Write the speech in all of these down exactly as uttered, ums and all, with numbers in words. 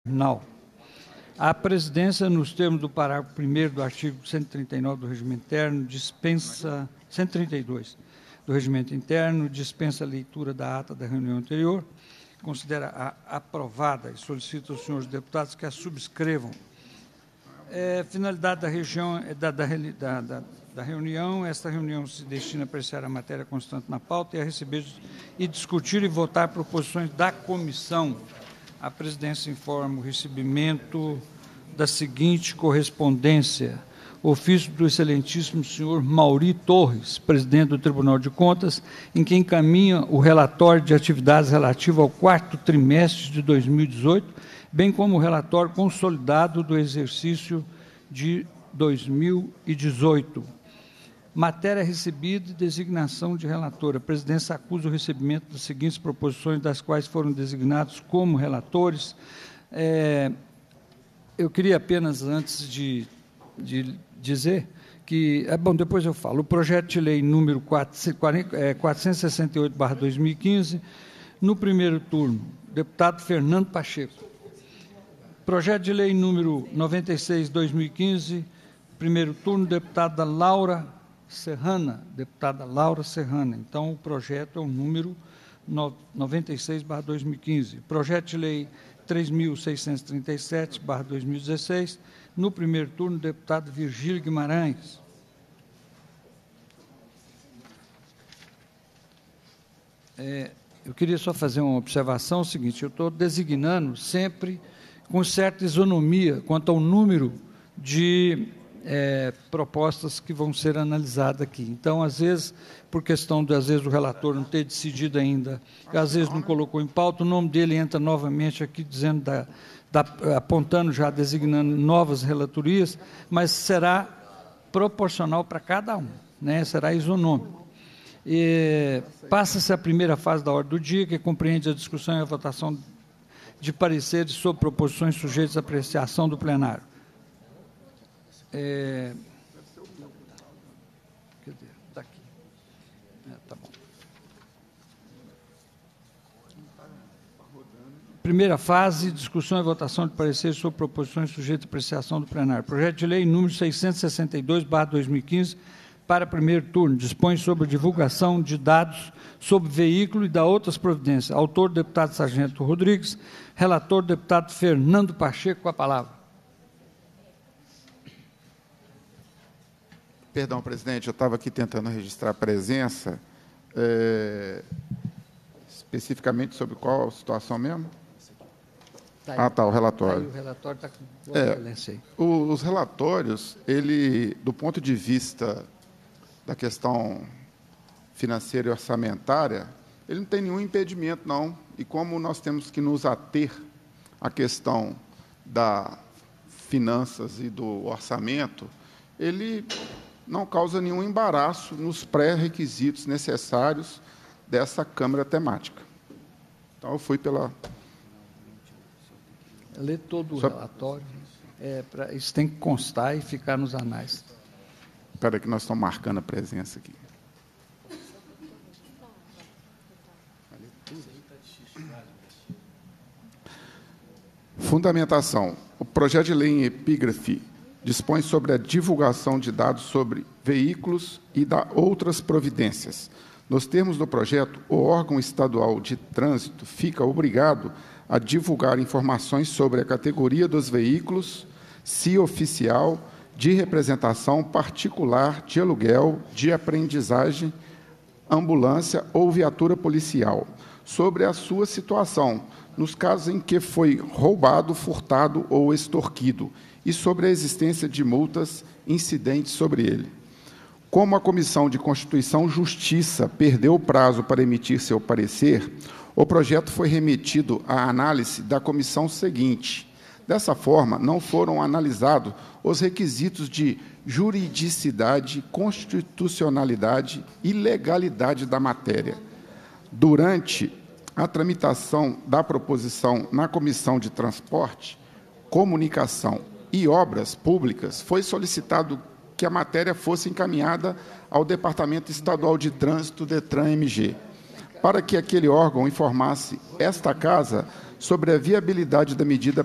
Não. A presidência, nos termos do parágrafo primeiro do artigo cento e trinta e nove do Regimento Interno, dispensa, cento e trinta e dois do Regimento Interno, dispensa a leitura da ata da reunião anterior, considera a aprovada e solicita aos senhores deputados que a subscrevam. É, finalidade da, região, da, da, da, da reunião, esta reunião se destina a apreciar a matéria constante na pauta e a receber e discutir e votar proposições da comissão. A presidência informa o recebimento da seguinte correspondência: ofício do excelentíssimo senhor Mauri Torres, presidente do Tribunal de Contas, em que encaminha o relatório de atividades relativo ao quarto trimestre de dois mil e dezoito, bem como o relatório consolidado do exercício de dois mil e dezoito. Matéria recebida e designação de relator. A presidência acusa o recebimento das seguintes proposições, das quais foram designados como relatores. É, eu queria apenas, antes de, de dizer que, é bom, depois eu falo, o projeto de lei número quatrocentos e sessenta e oito barra dois mil e quinze, no primeiro turno, deputado Fernando Pacheco. Projeto de lei número noventa e seis barra dois mil e quinze, primeiro turno, deputada Laura Serrana, deputada Laura Serrana. Então, o projeto é o número noventa e seis barra dois mil e quinze. Projeto de lei três mil seiscentos e trinta e sete barra dois mil e dezesseis, no primeiro turno, deputado Virgílio Guimarães. É, eu queria só fazer uma observação, o seguinte: eu estou designando sempre com certa isonomia quanto ao número de É, propostas que vão ser analisadas aqui. Então, às vezes, por questão, de, às vezes, o relator não ter decidido ainda, às vezes não colocou em pauta, o nome dele entra novamente aqui, dizendo da, da, apontando já, designando novas relatorias, mas será proporcional para cada um, né? Será isonômico. E passa-se a primeira fase da ordem do dia, que compreende a discussão e a votação de pareceres sobre proposições sujeitas à apreciação do plenário. É, cadê? Está aqui. É, tá bom. Primeira fase, discussão e votação de pareceres sobre proposições sujeitas à apreciação do plenário. Projeto de lei número seiscentos e sessenta e dois barra dois mil e quinze, para primeiro turno, dispõe sobre divulgação de dados sobre veículo e da outras providências. Autor, deputado Sargento Rodrigues. Relator, deputado Fernando Pacheco, com a palavra. Perdão, presidente, eu estava aqui tentando registrar a presença, é, especificamente sobre qual situação mesmo? Tá aí, ah, tá, o relatório. Tá aí, o relatório está com é, o, Os relatórios, ele, do ponto de vista da questão financeira e orçamentária, ele não tem nenhum impedimento, não. E como nós temos que nos ater à questão das finanças e do orçamento, ele não causa nenhum embaraço nos pré-requisitos necessários dessa Câmara temática. Então, eu fui pela... Ler todo o Só... relatório, é, pra... isso tem que constar e ficar nos anais. Espera aí que nós estamos marcando a presença aqui. Fundamentação. O projeto de lei em epígrafe dispõe sobre a divulgação de dados sobre veículos e da outras providências. Nos termos do projeto, o órgão estadual de trânsito fica obrigado a divulgar informações sobre a categoria dos veículos, se oficial, de representação particular, de aluguel, de aprendizagem, ambulância ou viatura policial, sobre a sua situação, nos casos em que foi roubado, furtado ou extorquido, e sobre a existência de multas incidentes sobre ele. Como a Comissão de Constituição e Justiça perdeu o prazo para emitir seu parecer, o projeto foi remetido à análise da comissão seguinte. Dessa forma, não foram analisados os requisitos de juridicidade, constitucionalidade e legalidade da matéria. Durante a tramitação da proposição na Comissão de Transporte, Comunicação e Obras Públicas, foi solicitado que a matéria fosse encaminhada ao Departamento Estadual de Trânsito, DETRAN-M G, para que aquele órgão informasse esta Casa sobre a viabilidade da medida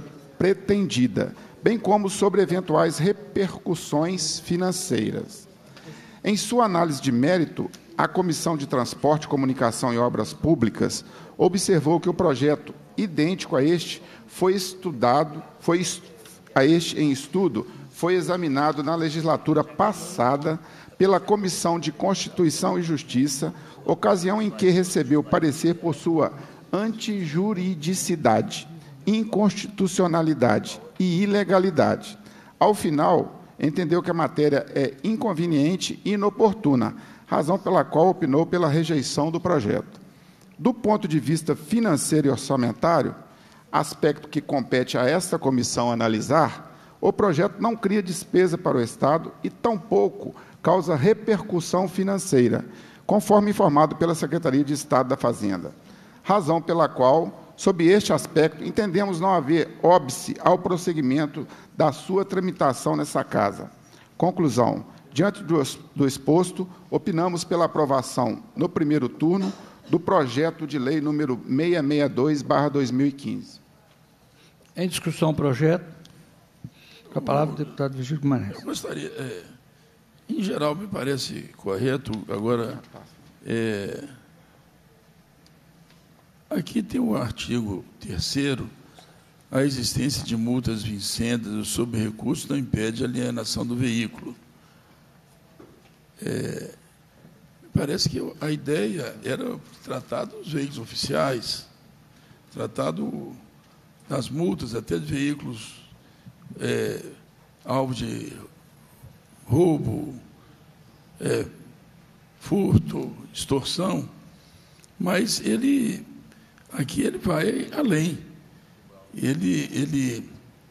pretendida, bem como sobre eventuais repercussões financeiras. Em sua análise de mérito, a Comissão de Transporte, Comunicação e Obras Públicas observou que o projeto, idêntico a este, foi estudado, foi est- a este em estudo, foi examinado na legislatura passada pela Comissão de Constituição e Justiça, ocasião em que recebeu parecer por sua antijuridicidade, inconstitucionalidade e ilegalidade. Ao final, entendeu que a matéria é inconveniente e inoportuna, razão pela qual opinou pela rejeição do projeto. Do ponto de vista financeiro e orçamentário, aspecto que compete a esta comissão analisar, o projeto não cria despesa para o Estado e tampouco causa repercussão financeira, conforme informado pela Secretaria de Estado da Fazenda. Razão pela qual, sob este aspecto, entendemos não haver óbice ao prosseguimento da sua tramitação nessa Casa. Conclusão. Diante do, do exposto, opinamos pela aprovação, no primeiro turno, do projeto de lei número seiscentos e sessenta e dois barra dois mil e quinze. Em discussão o projeto. Com a palavra, o deputado Virgílio Guimarães. Eu gostaria, é, em geral, me parece correto. Agora, é, aqui tem o artigo terceiro, a existência de multas vincendas sobre recursos não impede a alienação do veículo. É, parece que a ideia era tratar dos veículos oficiais, tratar do, das multas até de veículos é, alvo de roubo, é, furto, extorsão, mas ele, aqui ele vai além. Ele, ele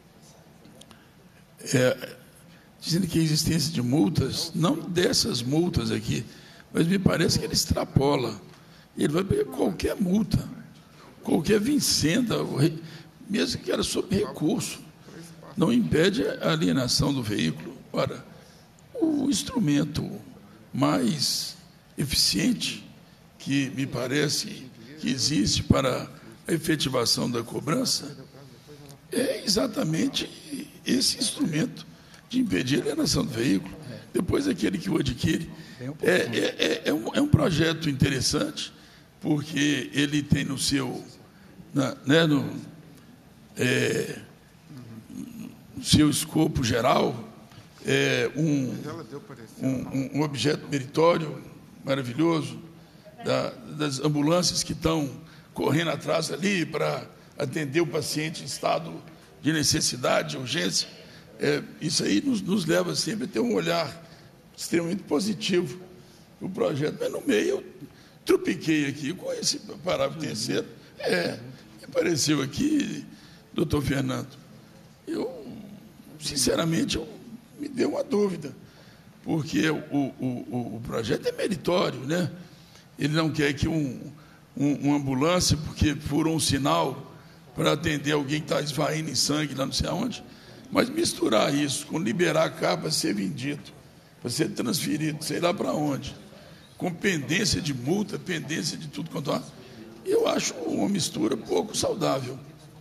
é, dizendo que a existência de multas, não dessas multas aqui, mas me parece que ele extrapola. Ele vai pegar qualquer multa, qualquer vincenda, mesmo que era sob recurso, não impede a alienação do veículo. Ora, o instrumento mais eficiente que me parece que existe para a efetivação da cobrança é exatamente esse instrumento de impedir a alienação do veículo. Depois, aquele que o adquire. É, é, é, um, é um projeto interessante, porque ele tem no seu, na, né, no, é, no seu escopo geral é, um, um, um objeto meritório maravilhoso, da, das ambulâncias que estão correndo atrás ali para atender o paciente em estado de necessidade, de urgência. É, isso aí nos, nos leva sempre a ter um olhar extremamente positivo do projeto. Mas no meio eu trupiquei aqui com esse parágrafo terceiro. É, me pareceu aqui, doutor Fernando, eu, sinceramente, eu, me deu uma dúvida, porque o, o, o projeto é meritório, né? Ele não quer que um, um, uma ambulância, porque furou um sinal para atender alguém que está esvaindo em sangue lá não sei aonde, mas misturar isso com liberar a carro para ser vendido, para ser transferido, sei lá para onde, com pendência de multa, pendência de tudo quanto há, eu acho uma mistura pouco saudável.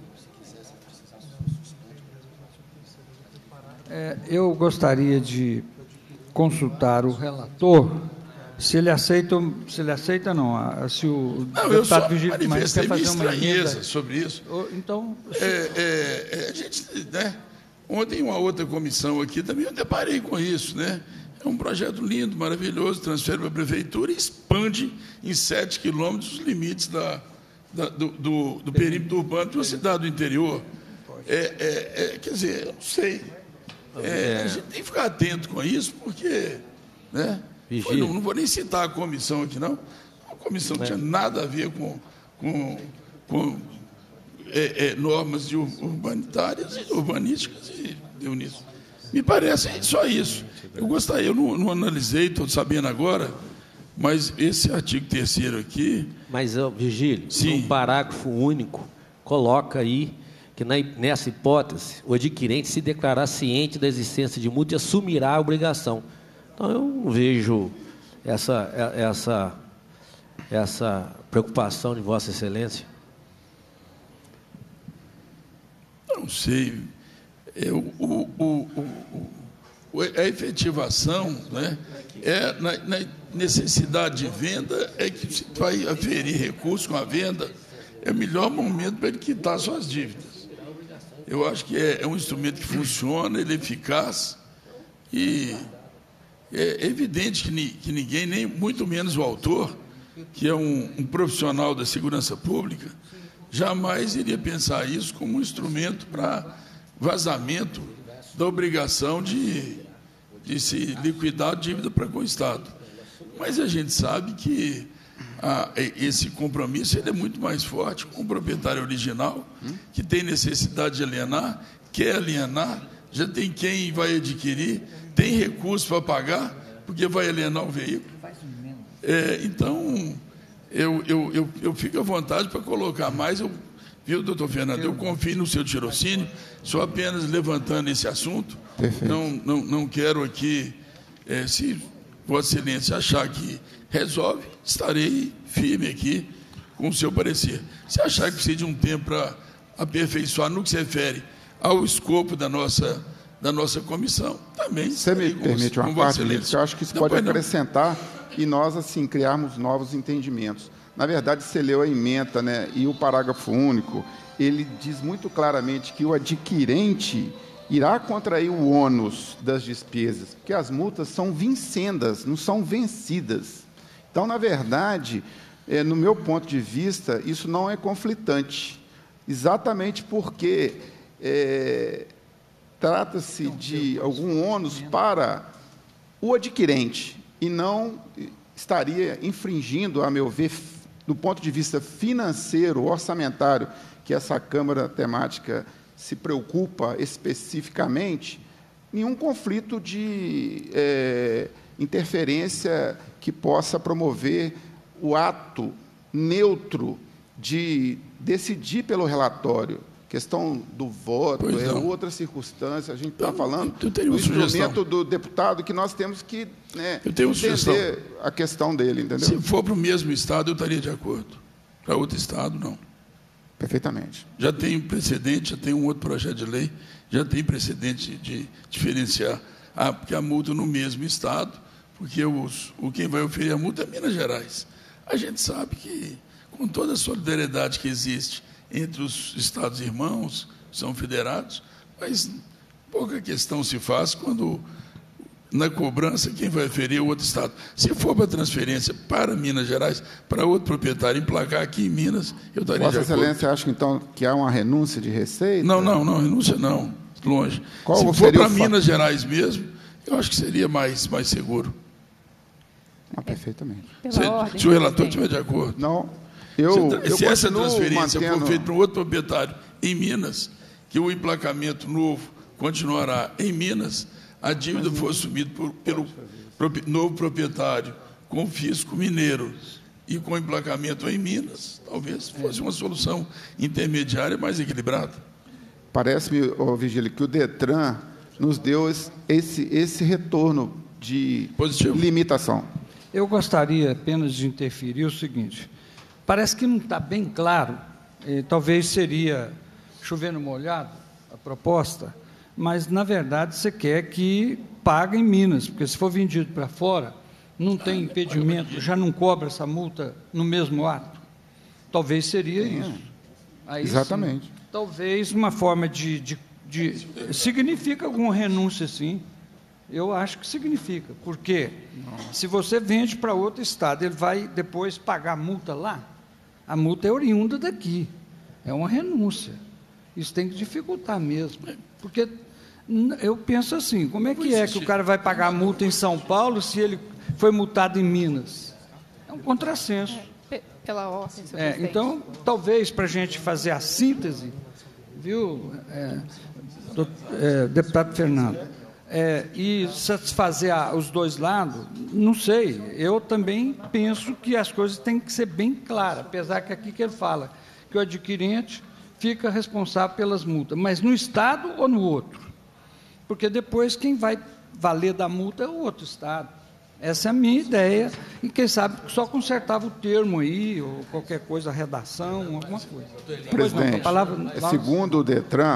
É, eu gostaria de consultar o relator, se ele aceita, se ele aceita não, se o não, deputado Virgílio Guimarães quer fazer uma emenda sobre isso. Então, é, é, é, a gente, né? Ontem, uma outra comissão aqui também eu deparei com isso, né? É um projeto lindo, maravilhoso, transfere para a prefeitura e expande em sete quilômetros os limites da, da, do, do, do perímetro urbano de uma cidade do interior. É, é, é, quer dizer, eu não sei. É, a gente tem que ficar atento com isso, porque, né? Foi, não, não vou nem citar a comissão aqui, não. A comissão não tinha nada a ver com, com, com é, é, normas de urbanitárias e urbanísticas e deu nisso. Me parece só isso. Eu gostaria, eu não, não analisei, estou sabendo agora, mas esse artigo terceiro aqui... Mas, Virgílio, sim, no parágrafo único, coloca aí que na, nessa hipótese, o adquirente se declarar ciente da existência de multa e assumirá a obrigação. Então, eu não vejo essa, essa, essa preocupação de Vossa Excelência. não sei. É, o, o, o, o, a efetivação, né, é na, na necessidade de venda, é que se vai aferir recurso com a venda, é o melhor momento para ele quitar suas dívidas. Eu acho que é, é um instrumento que funciona, ele é eficaz, e é evidente que, ni, que ninguém, nem muito menos o autor, que é um, um profissional da segurança pública, jamais iria pensar isso como um instrumento para vazamento da obrigação de, de se liquidar a dívida para com o Estado. Mas a gente sabe que a, esse compromisso ele é muito mais forte com o proprietário original, que tem necessidade de alienar, quer alienar, já tem quem vai adquirir, tem recurso para pagar, porque vai alienar o veículo. É, então, eu, eu, eu, eu fico à vontade para colocar mais. Eu, viu, doutor Fernando, eu confio no seu tirocínio, só apenas levantando esse assunto. Não, não, não quero aqui, é, se Vossa Excelência achar que resolve, estarei firme aqui com o seu parecer. Se achar que precisa de um tempo para aperfeiçoar no que se refere ao escopo da nossa, da nossa comissão, também. Você me permite uma parte, eu acho que isso pode acrescentar e nós, assim, criarmos novos entendimentos. Na verdade, você leu a ementa, né, e o parágrafo único, ele diz muito claramente que o adquirente irá contrair o ônus das despesas, porque as multas são vincendas, não são vencidas. Então, na verdade, é, no meu ponto de vista, isso não é conflitante, exatamente porque é, trata-se de algum ônus para o adquirente e não estaria infringindo, a meu ver, do ponto de vista financeiro, orçamentário, que essa Câmara temática se preocupa especificamente, nenhum conflito de é, interferência que possa promover o ato neutro de decidir pelo relatório. Questão do voto, é outra circunstância. A gente está falando do instrumento do deputado que nós temos que, né, eu tenho entender sugestão. A questão dele, entendeu? Se for para o mesmo Estado, eu estaria de acordo. Para outro Estado, não. Perfeitamente. Já tem precedente, já tem um outro projeto de lei, já tem precedente de diferenciar a, porque a multa no mesmo Estado, porque os, o quem vai oferir a multa é Minas Gerais. A gente sabe que, com toda a solidariedade que existe entre os Estados irmãos, são federados, mas pouca questão se faz quando, na cobrança, quem vai oferir é o outro Estado. Se for para transferência para Minas Gerais, para outro proprietário emplacar aqui em Minas, eu estaria Vossa de acordo. Excelência acha, então, que há uma renúncia de receita? Não, não, não, renúncia não, longe. Qual Se for para o Minas Gerais mesmo, eu acho que seria mais, mais seguro. Ah, perfeitamente. Se, ordem, se o relator presidente. estiver de acordo. Não, eu, se eu se essa continuo transferência mantendo... for feita para um outro proprietário em Minas, que o emplacamento novo continuará em Minas, a dívida for assumida por, pelo propi- novo proprietário com fisco mineiro e com emplacamento em Minas, talvez fosse uma solução intermediária mais equilibrada. Parece-me, oh, Vigílio, que o DETRAN nos deu esse, esse retorno de Positivo. limitação. Eu gostaria apenas de interferir o seguinte, parece que não está bem claro, eh, talvez seria chover no molhado a proposta, mas, na verdade, você quer que pague em Minas, porque se for vendido para fora, não tem impedimento, já não cobra essa multa no mesmo ato. Talvez seria Sim, isso. Aí, exatamente. sim, talvez uma forma de, de, de... Significa alguma renúncia, sim. Eu acho que significa, porque se você vende para outro estado, ele vai depois pagar a multa lá, a multa é oriunda daqui, é uma renúncia. Isso tem que dificultar mesmo, porque eu penso assim, como é que é que o cara vai pagar a multa em São Paulo se ele foi multado em Minas? É um contrassenso. É, pela ordem, senhor É, presidente. então, talvez para a gente fazer a síntese, viu, é, do, é, deputado Fernando, é, e satisfazer a, os dois lados, não sei, eu também penso que as coisas têm que ser bem claras, apesar que aqui que ele fala que o adquirente fica responsável pelas multas, mas no Estado ou no outro? Porque depois quem vai valer da multa é o outro Estado. Essa é a minha ideia, e quem sabe só consertava o termo aí, ou qualquer coisa, a redação, alguma coisa. Pois não, a Presidente, palavra, segundo o DETRAN,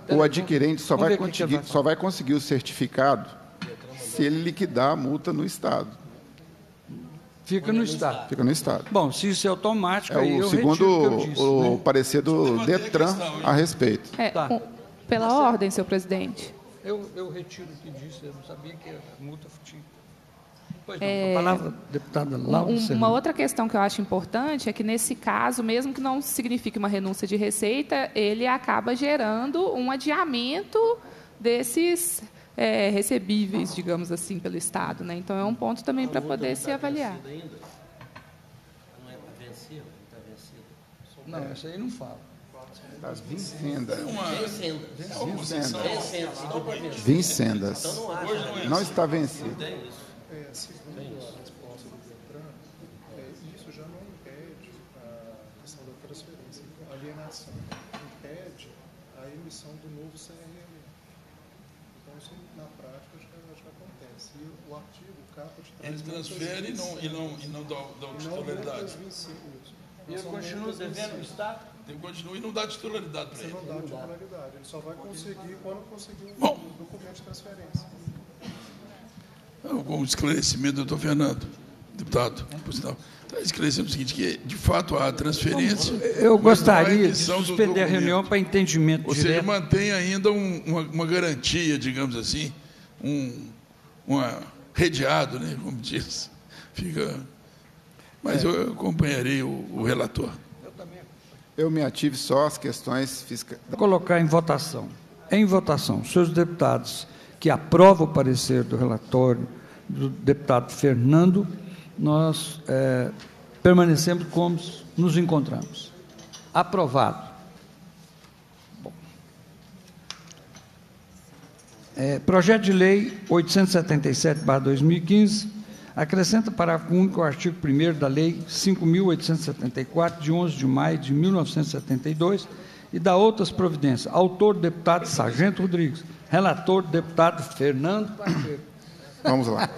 o adquirente só vai, ver o que que conseguir, vai só vai conseguir o certificado se ele liquidar a multa no Estado. Fica no Estado. Fica no Estado. Bom, se isso é automático, É aí o eu segundo retiro o que eu disse, o né? parecer do Detran a respeito. É, Tá. um- pela ordem, senhor presidente. Eu, eu retiro o que disse, eu não sabia que a multa tinha. Pois não, É, a palavra, deputada Um- Laura um- Serrano. uma outra questão que eu acho importante é que, nesse caso, mesmo que não signifique uma renúncia de receita, ele acaba gerando um adiamento desses é, recebíveis, digamos assim, pelo Estado, né? Então, é um ponto também para poder se avaliar. Não é para vencer? Não está vencido? Não, isso aí não fala. Das vincendas. Vencendo. Vincendas. Vincendas. Não está vencido. É, segundo a resposta do Detran, é, isso já não impede a questão da transferência. A alienação impede a emissão do novo C R L. Então, isso na prática já, já acontece. E o artigo capa de Ele transfere e não, e não, e não dá, dá titularidade. E eu continuo devendo o Estado? Ele continua e não dá titularidade para Você ele. não dá titularidade. Ele só vai conseguir quando conseguir o Bom. documento de transferência. Com o esclarecimento do doutor Fernando, deputado, por sinal, está esclarecendo o seguinte, que de fato há transferência. Eu mas não há gostaria de emissão do suspender a documento. reunião para entendimento Ou seja, direto. mantém ainda um, uma, uma garantia, digamos assim, um uma redeado, né, como diz. Fica. Mas É. eu acompanharei o, o relator. Eu me ative só às questões fiscais. Vou colocar em votação. Em votação, senhores deputados que aprovam o parecer do relatório do deputado Fernando, nós é, permanecemos como nos encontramos. Aprovado. Bom. É, projeto de lei oitocentos e setenta e sete barra dois mil e quinze, acrescenta parágrafo único ao artigo primeiro da Lei cinco mil oitocentos e setenta e quatro, de onze de maio de mil novecentos e setenta e dois, e dá outras providências. Autor, deputado Sargento Rodrigues. Relator, deputado Fernando Pacheco. Vamos lá.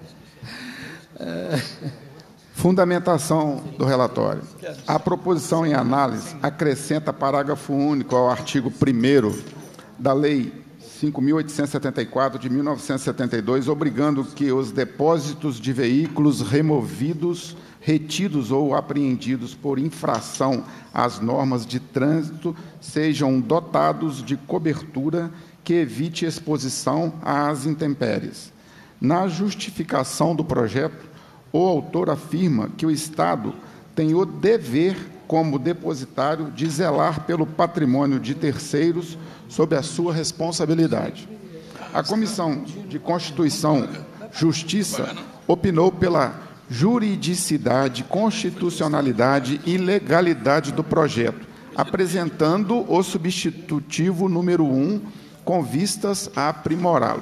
Fundamentação do relatório. A proposição em análise acrescenta parágrafo único ao artigo primeiro da Lei cinco mil oitocentos e setenta e quatro, de mil novecentos e setenta e dois, obrigando que os depósitos de veículos removidos, retidos ou apreendidos por infração às normas de trânsito sejam dotados de cobertura que evite exposição às intempéries. Na justificação do projeto, o autor afirma que o Estado tem o dever, como depositário, de zelar pelo patrimônio de terceiros sob a sua responsabilidade. A Comissão de Constituição e Justiça opinou pela juridicidade, constitucionalidade e legalidade do projeto, apresentando o substitutivo número um, com vistas a aprimorá-lo.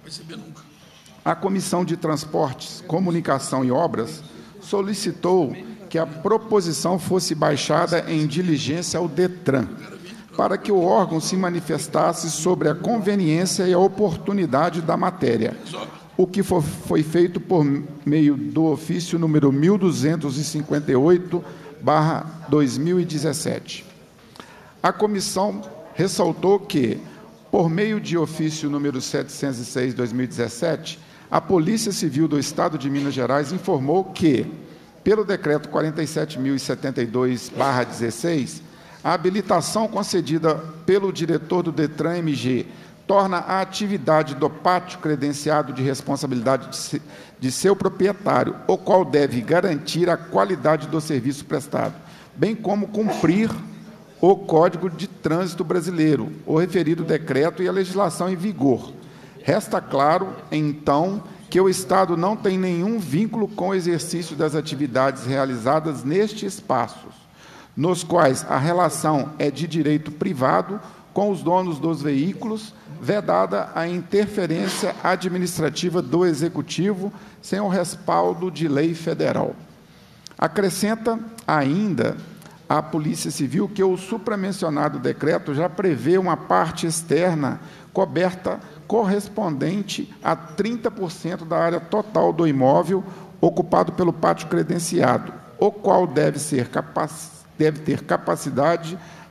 A Comissão de Transportes, Comunicação e Obras solicitou que a proposição fosse baixada em diligência ao Detran, para que o órgão se manifestasse sobre a conveniência e a oportunidade da matéria, o que foi, foi feito por meio do ofício número mil duzentos e cinquenta e oito barra dois mil e dezessete. A comissão ressaltou que, por meio de ofício número setecentos e seis barra dois mil e dezessete, a Polícia Civil do Estado de Minas Gerais informou que, pelo Decreto quarenta e sete mil e setenta e dois barra dezesseis, a habilitação concedida pelo diretor do Detran M G torna a atividade do pátio credenciado de responsabilidade de, se, de seu proprietário, o qual deve garantir a qualidade do serviço prestado, bem como cumprir o Código de Trânsito Brasileiro, o referido decreto e a legislação em vigor. Resta claro, então, que o Estado não tem nenhum vínculo com o exercício das atividades realizadas nestes espaços, nos quais a relação é de direito privado com os donos dos veículos, vedada a interferência administrativa do Executivo sem o respaldo de lei federal. Acrescenta ainda a Polícia Civil que o supramencionado decreto já prevê uma parte externa coberta correspondente a trinta por cento da área total do imóvel ocupado pelo pátio credenciado, o qual deve ser capaz, deve ter capacidade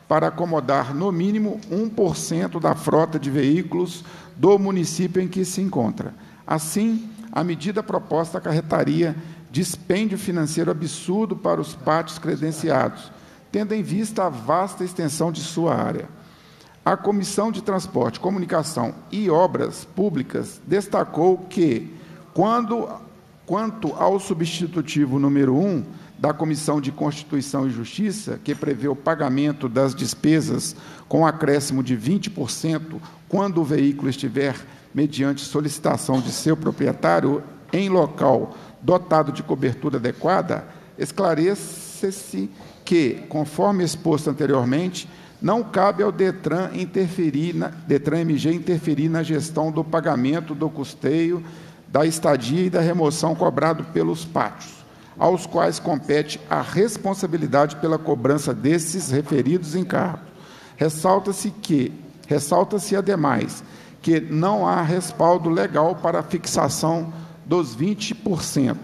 para acomodar, no mínimo, um por cento da frota de veículos do município em que se encontra. Assim, a medida proposta acarretaria dispêndio financeiro absurdo para os pátios credenciados, tendo em vista a vasta extensão de sua área. A Comissão de Transporte, Comunicação e Obras Públicas destacou que, quando, quanto ao substitutivo número um da Comissão de Constituição e Justiça, que prevê o pagamento das despesas com acréscimo de vinte por cento quando o veículo estiver mediante solicitação de seu proprietário em local dotado de cobertura adequada, esclarece-se que, conforme exposto anteriormente, não cabe ao DETRAN interferir na, DETRAN M G interferir na gestão do pagamento do custeio, da estadia e da remoção cobrado pelos pátios, aos quais compete a responsabilidade pela cobrança desses referidos encargos. Ressalta-se que, ressalta-se ademais, que não há respaldo legal para a fixação dos vinte por cento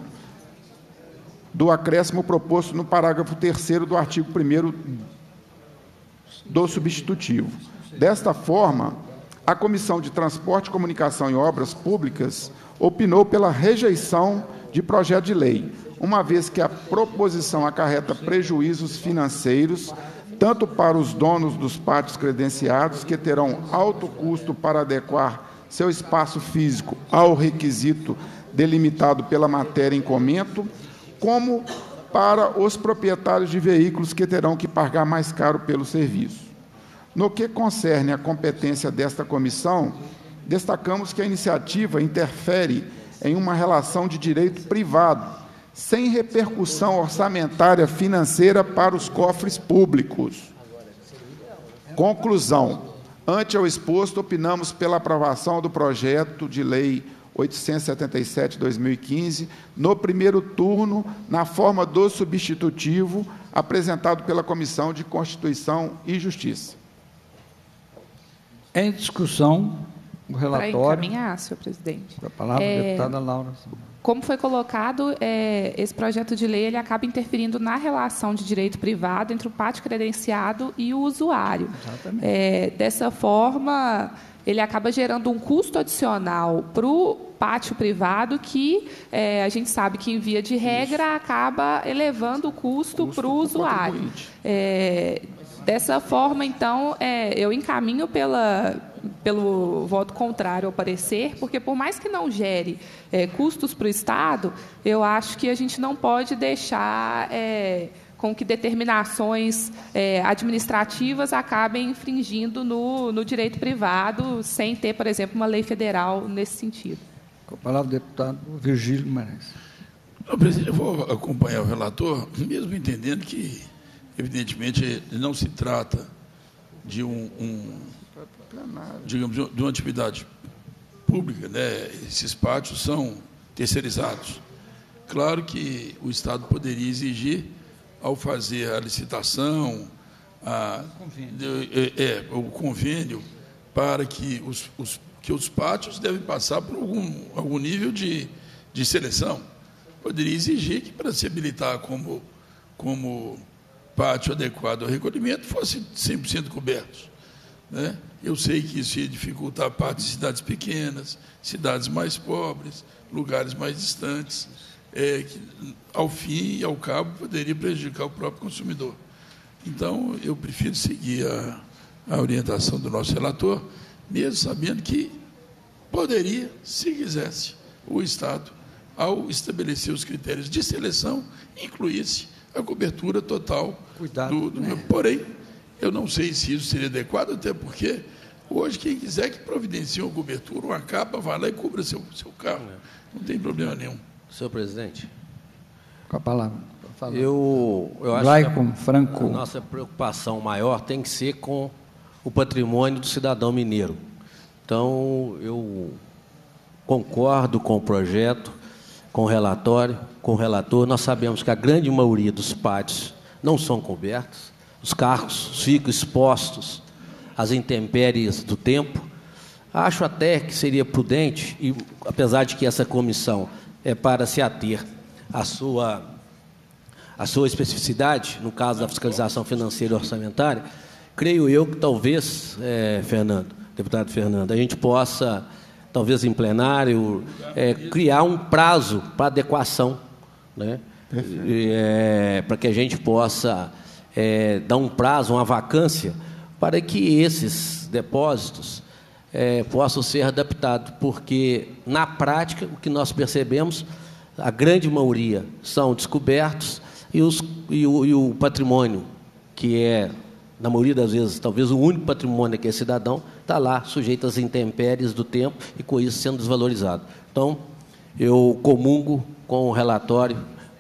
do acréscimo proposto no parágrafo terceiro do artigo primeiro do substitutivo. Desta forma, a Comissão de Transporte, Comunicação e Obras Públicas opinou pela rejeição de projeto de lei, uma vez que a proposição acarreta prejuízos financeiros tanto para os donos dos pátios credenciados, que terão alto custo para adequar seu espaço físico ao requisito delimitado pela matéria em comento, como para os proprietários de veículos, que terão que pagar mais caro pelo serviço. No que concerne à competência desta comissão, destacamos que a iniciativa interfere em uma relação de direito privado, sem repercussão orçamentária financeira para os cofres públicos. Conclusão. Ante ao exposto, opinamos pela aprovação do projeto de lei oitocentos e setenta e sete de dois mil e quinze, no primeiro turno, na forma do substitutivo, apresentado pela Comissão de Constituição e Justiça. Em discussão, o relatório... Para encaminhar, senhor presidente. A palavra, é... deputada Laura. Como foi colocado, é, esse projeto de lei ele acaba interferindo na relação de direito privado entre o pátio credenciado e o usuário. Exatamente. É, dessa forma, ele acaba gerando um custo adicional para o pátio privado que é, a gente sabe que, em via de regra, Isso. acaba elevando o custo, custo para o usuário. É, dessa forma, então, é, eu encaminho pela... pelo voto contrário ao parecer, porque, por mais que não gere é, custos para o Estado, eu acho que a gente não pode deixar é, com que determinações é, administrativas acabem infringindo no, no direito privado, sem ter, por exemplo, uma lei federal nesse sentido. Com a palavra, o deputado Virgílio Guimarães. Não, presidente, eu vou acompanhar o relator, mesmo entendendo que, evidentemente, não se trata de um... um digamos, de uma atividade pública, né? Esses pátios são terceirizados. Claro que o Estado poderia exigir, ao fazer a licitação, a, é, é, o convênio, para que os, os, que os pátios devem passar por algum, algum nível de, de seleção. Poderia exigir que, para se habilitar como, como pátio adequado ao recolhimento, fosse cem por cento cobertos, né? Eu sei que isso ia dificultar a parte de cidades pequenas, cidades mais pobres, lugares mais distantes, é, que, ao fim e ao cabo, poderia prejudicar o próprio consumidor. Então, eu prefiro seguir a, a orientação do nosso relator, mesmo sabendo que poderia, se quisesse, o Estado, ao estabelecer os critérios de seleção, incluísse a cobertura total. Cuidado, do, do né? meu. Porém, eu não sei se isso seria adequado, até porque hoje quem quiser que providencie uma cobertura, uma capa, vai lá e cubra seu, seu carro. Não tem problema nenhum. Senhor presidente. Com a palavra. Eu, eu acho Laicon, que a, Franco. a nossa preocupação maior tem que ser com o patrimônio do cidadão mineiro. Então, eu concordo com o projeto, com o relatório, com o relator. Nós sabemos que a grande maioria dos pátios não são cobertos. Os carros ficam expostos às intempéries do tempo. Acho até que seria prudente, e apesar de que essa comissão é para se ater à sua, à sua especificidade, no caso da fiscalização financeira e orçamentária, creio eu que talvez, é, Fernando, deputado Fernando, a gente possa, talvez em plenário, é, criar um prazo para adequação, né? É, para que a gente possa é, dar um prazo, uma vacância, para que esses depósitos é, possam ser adaptados, porque, na prática, o que nós percebemos, a grande maioria são descobertos e, os, e, o, e o patrimônio, que é, na maioria das vezes, talvez o único patrimônio que é cidadão, está lá, sujeito às intempéries do tempo e, com isso, sendo desvalorizado. Então, eu comungo com o relatório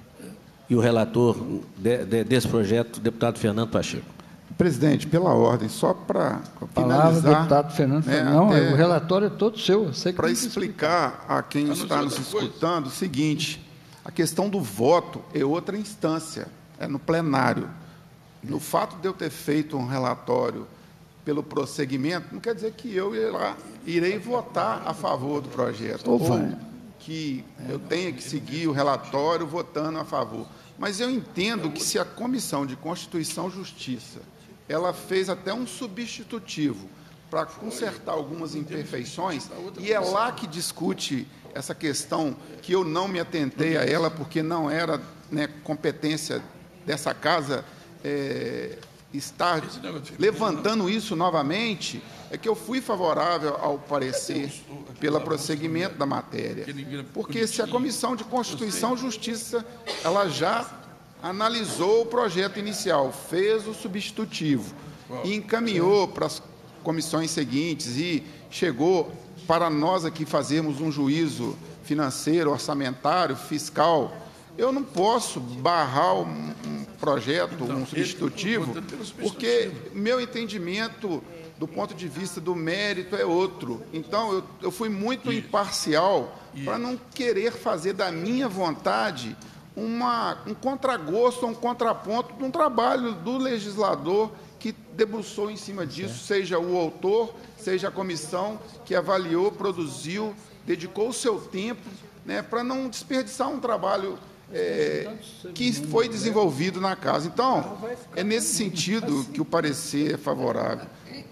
e o relator de, de, desse projeto, o deputado Fernando Pacheco. Presidente, pela ordem, só para Palavra, finalizar... deputado Fernando. Né, não, até, o relatório é todo seu. Para explicar a quem está nos escutando o seguinte, a questão do voto é outra instância, é no plenário. No fato de eu ter feito um relatório pelo prosseguimento, não quer dizer que eu irei votar a favor do projeto, ou, ou que eu tenha que seguir o relatório votando a favor. Mas eu entendo que se a Comissão de Constituição e Justiça ela fez até um substitutivo para consertar algumas imperfeições, e é lá que discute essa questão que eu não me atentei a ela, porque não era, né, competência dessa casa é, estar levantando isso novamente, é que eu fui favorável ao parecer pelo prosseguimento da matéria. Porque se a Comissão de Constituição e Justiça ela já analisou o projeto inicial, fez o substitutivo e encaminhou para as comissões seguintes e chegou para nós aqui fazermos um juízo financeiro, orçamentário, fiscal, eu não posso barrar um, um projeto, um substitutivo, porque meu entendimento do ponto de vista do mérito é outro. Então, eu, eu fui muito imparcial para não querer fazer da minha vontade uma, um contragosto, um contraponto de um trabalho do legislador que debruçou em cima disso, seja o autor, seja a comissão que avaliou, produziu, dedicou o seu tempo, né, para não desperdiçar um trabalho é, que foi desenvolvido na casa. Então, é nesse sentido que o parecer é favorável.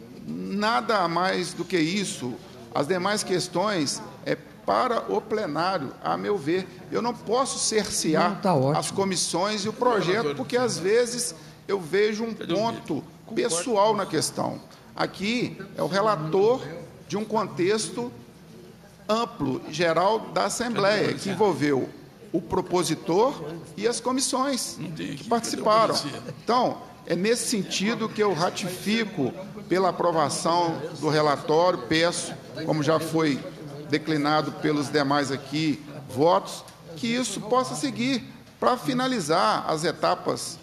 Nada mais do que isso. As demais questões é para o plenário, a meu ver. Eu não posso cercear não, tá as comissões e o projeto, porque, às vezes, eu vejo um ponto pessoal na questão. Aqui é o relator de um contexto amplo, geral, da Assembleia, que envolveu o propositor e as comissões que participaram. Então, é nesse sentido que eu ratifico pela aprovação do relatório, peço, como já foi declinado pelos demais aqui, votos, que isso possa seguir para finalizar as etapas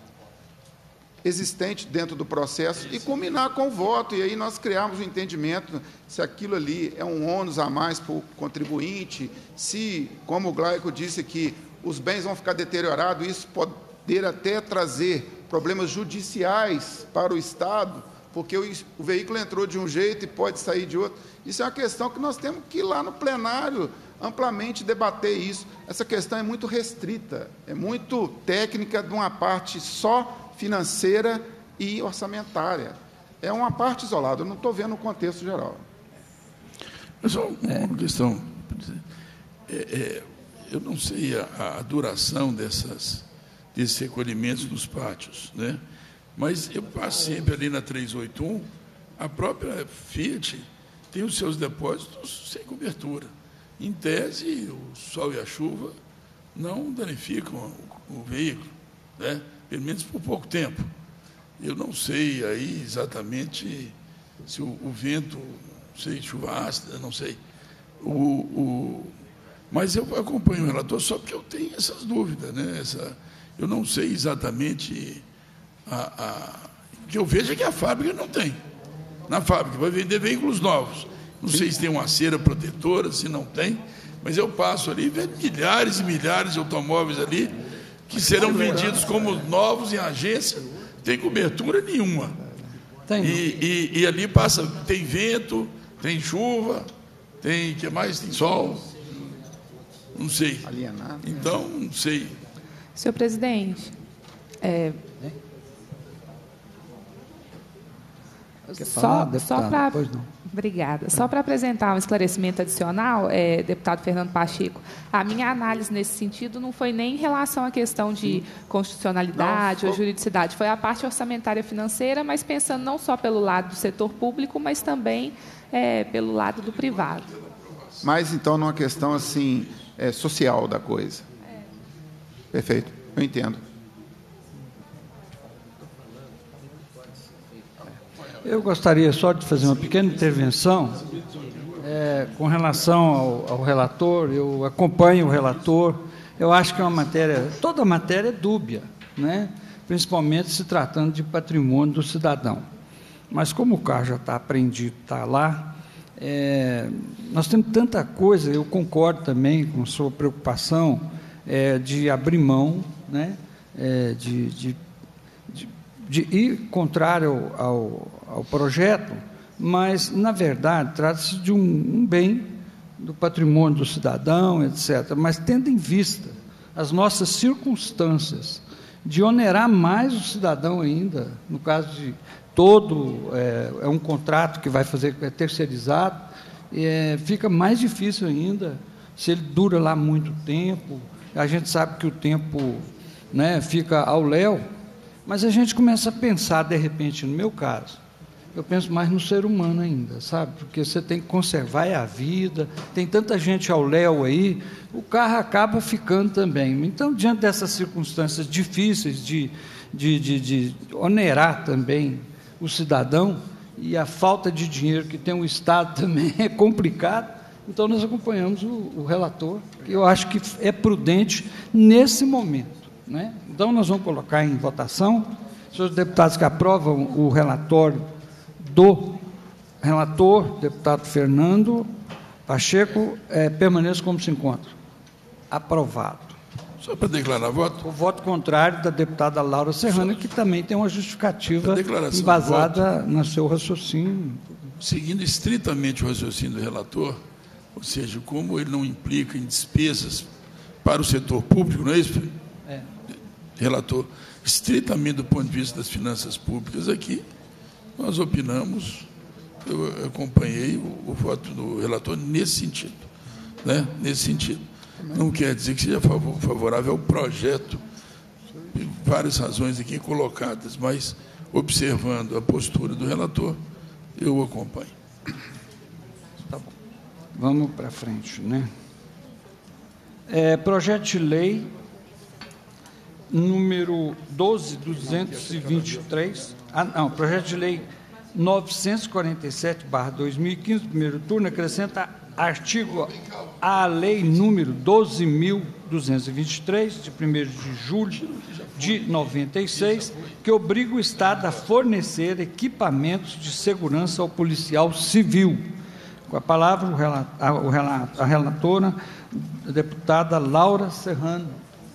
existentes dentro do processo e culminar com o voto, e aí nós criarmos um entendimento se aquilo ali é um ônus a mais para o contribuinte, se, como o Glaico disse aqui, os bens vão ficar deteriorados, isso poder até trazer problemas judiciais para o Estado, porque o, o veículo entrou de um jeito e pode sair de outro. Isso é uma questão que nós temos que ir lá no plenário amplamente debater isso. Essa questão é muito restrita, é muito técnica de uma parte só financeira e orçamentária. É uma parte isolada, eu não estou vendo o contexto geral. Mas só uma questão. É, é, eu não sei a, a duração dessas, desses recolhimentos nos pátios, né? Mas eu passo sempre ali na trezentos e oitenta e um, a própria Fiat tem os seus depósitos sem cobertura. Em tese, o sol e a chuva não danificam o, o veículo, né? Pelo menos por pouco tempo. Eu não sei aí exatamente se o, o vento, não sei, chuva ácida, não sei. O, o, mas eu acompanho o relator só porque eu tenho essas dúvidas, né? Essa, eu não sei exatamente... A, a, o que eu vejo é que a fábrica não tem. Na fábrica vai vender veículos novos. Não sei se tem uma cera protetora, se não tem, mas eu passo ali e vejo milhares e milhares de automóveis ali que serão vendidos como novos em agência, tem cobertura nenhuma. Tem. E, e, e ali passa, tem vento, tem chuva, tem, que mais? Tem sol. Não sei. Então, não sei. Senhor presidente, é... Quer Só, falar, só deputada? para Pois não. Obrigada. Só para apresentar um esclarecimento adicional, é, deputado Fernando Pacheco, a minha análise nesse sentido não foi nem em relação à questão de constitucionalidade Não, ou juridicidade, foi a parte orçamentária financeira, mas pensando não só pelo lado do setor público, mas também é, pelo lado do privado. Mas, então, numa questão assim, é, social da coisa. Perfeito, eu entendo. Eu gostaria só de fazer uma pequena intervenção é, com relação ao, ao relator. Eu acompanho o relator. Eu acho que é uma matéria, toda matéria é dúbia, né? Principalmente se tratando de patrimônio do cidadão. Mas como o carro já está apreendido, está lá, é, nós temos tanta coisa. Eu concordo também com a sua preocupação é, de abrir mão, né? É, de, de de ir contrário ao, ao, ao projeto, mas, na verdade, trata-se de um, um bem do patrimônio do cidadão, etcétera, mas tendo em vista as nossas circunstâncias de onerar mais o cidadão ainda, no caso de todo, é, é um contrato que vai fazer, é terceirizado, é, fica mais difícil ainda, se ele dura lá muito tempo, a gente sabe que o tempo, né, fica ao léu. Mas a gente começa a pensar, de repente, no meu caso, eu penso mais no ser humano ainda, sabe? Porque você tem que conservar a vida, tem tanta gente ao léu aí, o carro acaba ficando também. Então, diante dessas circunstâncias difíceis de, de, de, de onerar também o cidadão, e a falta de dinheiro que tem o Estado também é complicado, então nós acompanhamos o, o relator, que eu acho que é prudente nesse momento. Né? Então, nós vamos colocar em votação. Senhores deputados que aprovam o relatório do relator, deputado Fernando Pacheco, é, permaneça como se encontra. Aprovado. Só para declarar voto? O voto contrário da deputada Laura Serrano, que também tem uma justificativa Declaração embasada no seu raciocínio. Seguindo estritamente o raciocínio do relator, ou seja, como ele não implica em despesas para o setor público, não é isso, É. relator? Estritamente do ponto de vista das finanças públicas aqui, nós opinamos, eu acompanhei o, o voto do relator nesse sentido, né? Nesse sentido. Não quer dizer que seja favorável ao projeto, por várias razões aqui colocadas, mas observando a postura do relator, eu o acompanho. Tá bom. Vamos para frente, né? É, projeto de lei número doze mil duzentos e vinte e três, ah, não, projeto de lei novecentos e quarenta e sete barra dois mil e quinze, primeiro turno, acrescenta artigo à lei número doze mil duzentos e vinte e três, de primeiro de julho de noventa e seis, que obriga o Estado a fornecer equipamentos de segurança ao policial civil. Com a palavra, o relato, a, o relato, a relatora, a deputada Laura Serrano.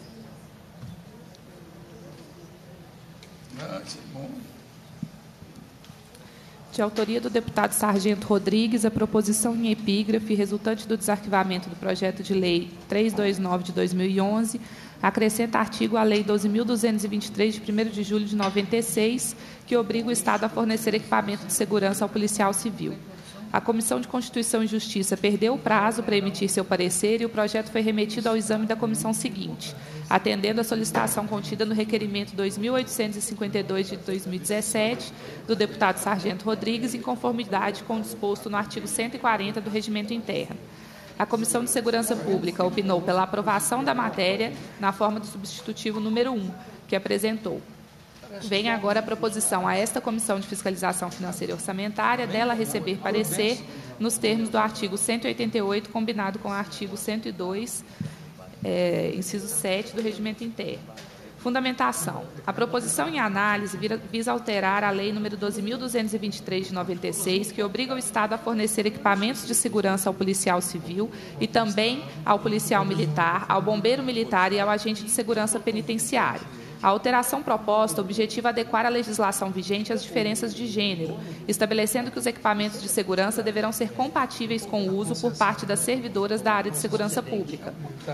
De autoria do deputado Sargento Rodrigues, a proposição em epígrafe, resultante do desarquivamento do projeto de lei trezentos e vinte e nove de dois mil e onze, acrescenta artigo à lei doze mil duzentos e vinte e três, de primeiro de julho de noventa e seis, que obriga o Estado a fornecer equipamento de segurança ao policial civil. A Comissão de Constituição e Justiça perdeu o prazo para emitir seu parecer e o projeto foi remetido ao exame da comissão seguinte, atendendo à solicitação contida no requerimento dois mil oitocentos e cinquenta e dois de dois mil e dezessete do deputado Sargento Rodrigues, em conformidade com o disposto no artigo cento e quarenta do Regimento Interno. A Comissão de Segurança Pública opinou pela aprovação da matéria na forma do substitutivo número um, que apresentou. Vem agora a proposição a esta Comissão de Fiscalização Financeira e Orçamentária dela receber parecer nos termos do artigo cento e oitenta e oito, combinado com o artigo cento e dois, é, inciso sete do Regimento Interno. Fundamentação. A proposição em análise visa alterar a Lei número doze mil duzentos e vinte e três, de noventa e seis, que obriga o Estado a fornecer equipamentos de segurança ao policial civil e também ao policial militar, ao bombeiro militar e ao agente de segurança penitenciário. A alteração proposta objetiva adequar a legislação vigente às diferenças de gênero, estabelecendo que os equipamentos de segurança deverão ser compatíveis com o uso por parte das servidoras da área de segurança pública.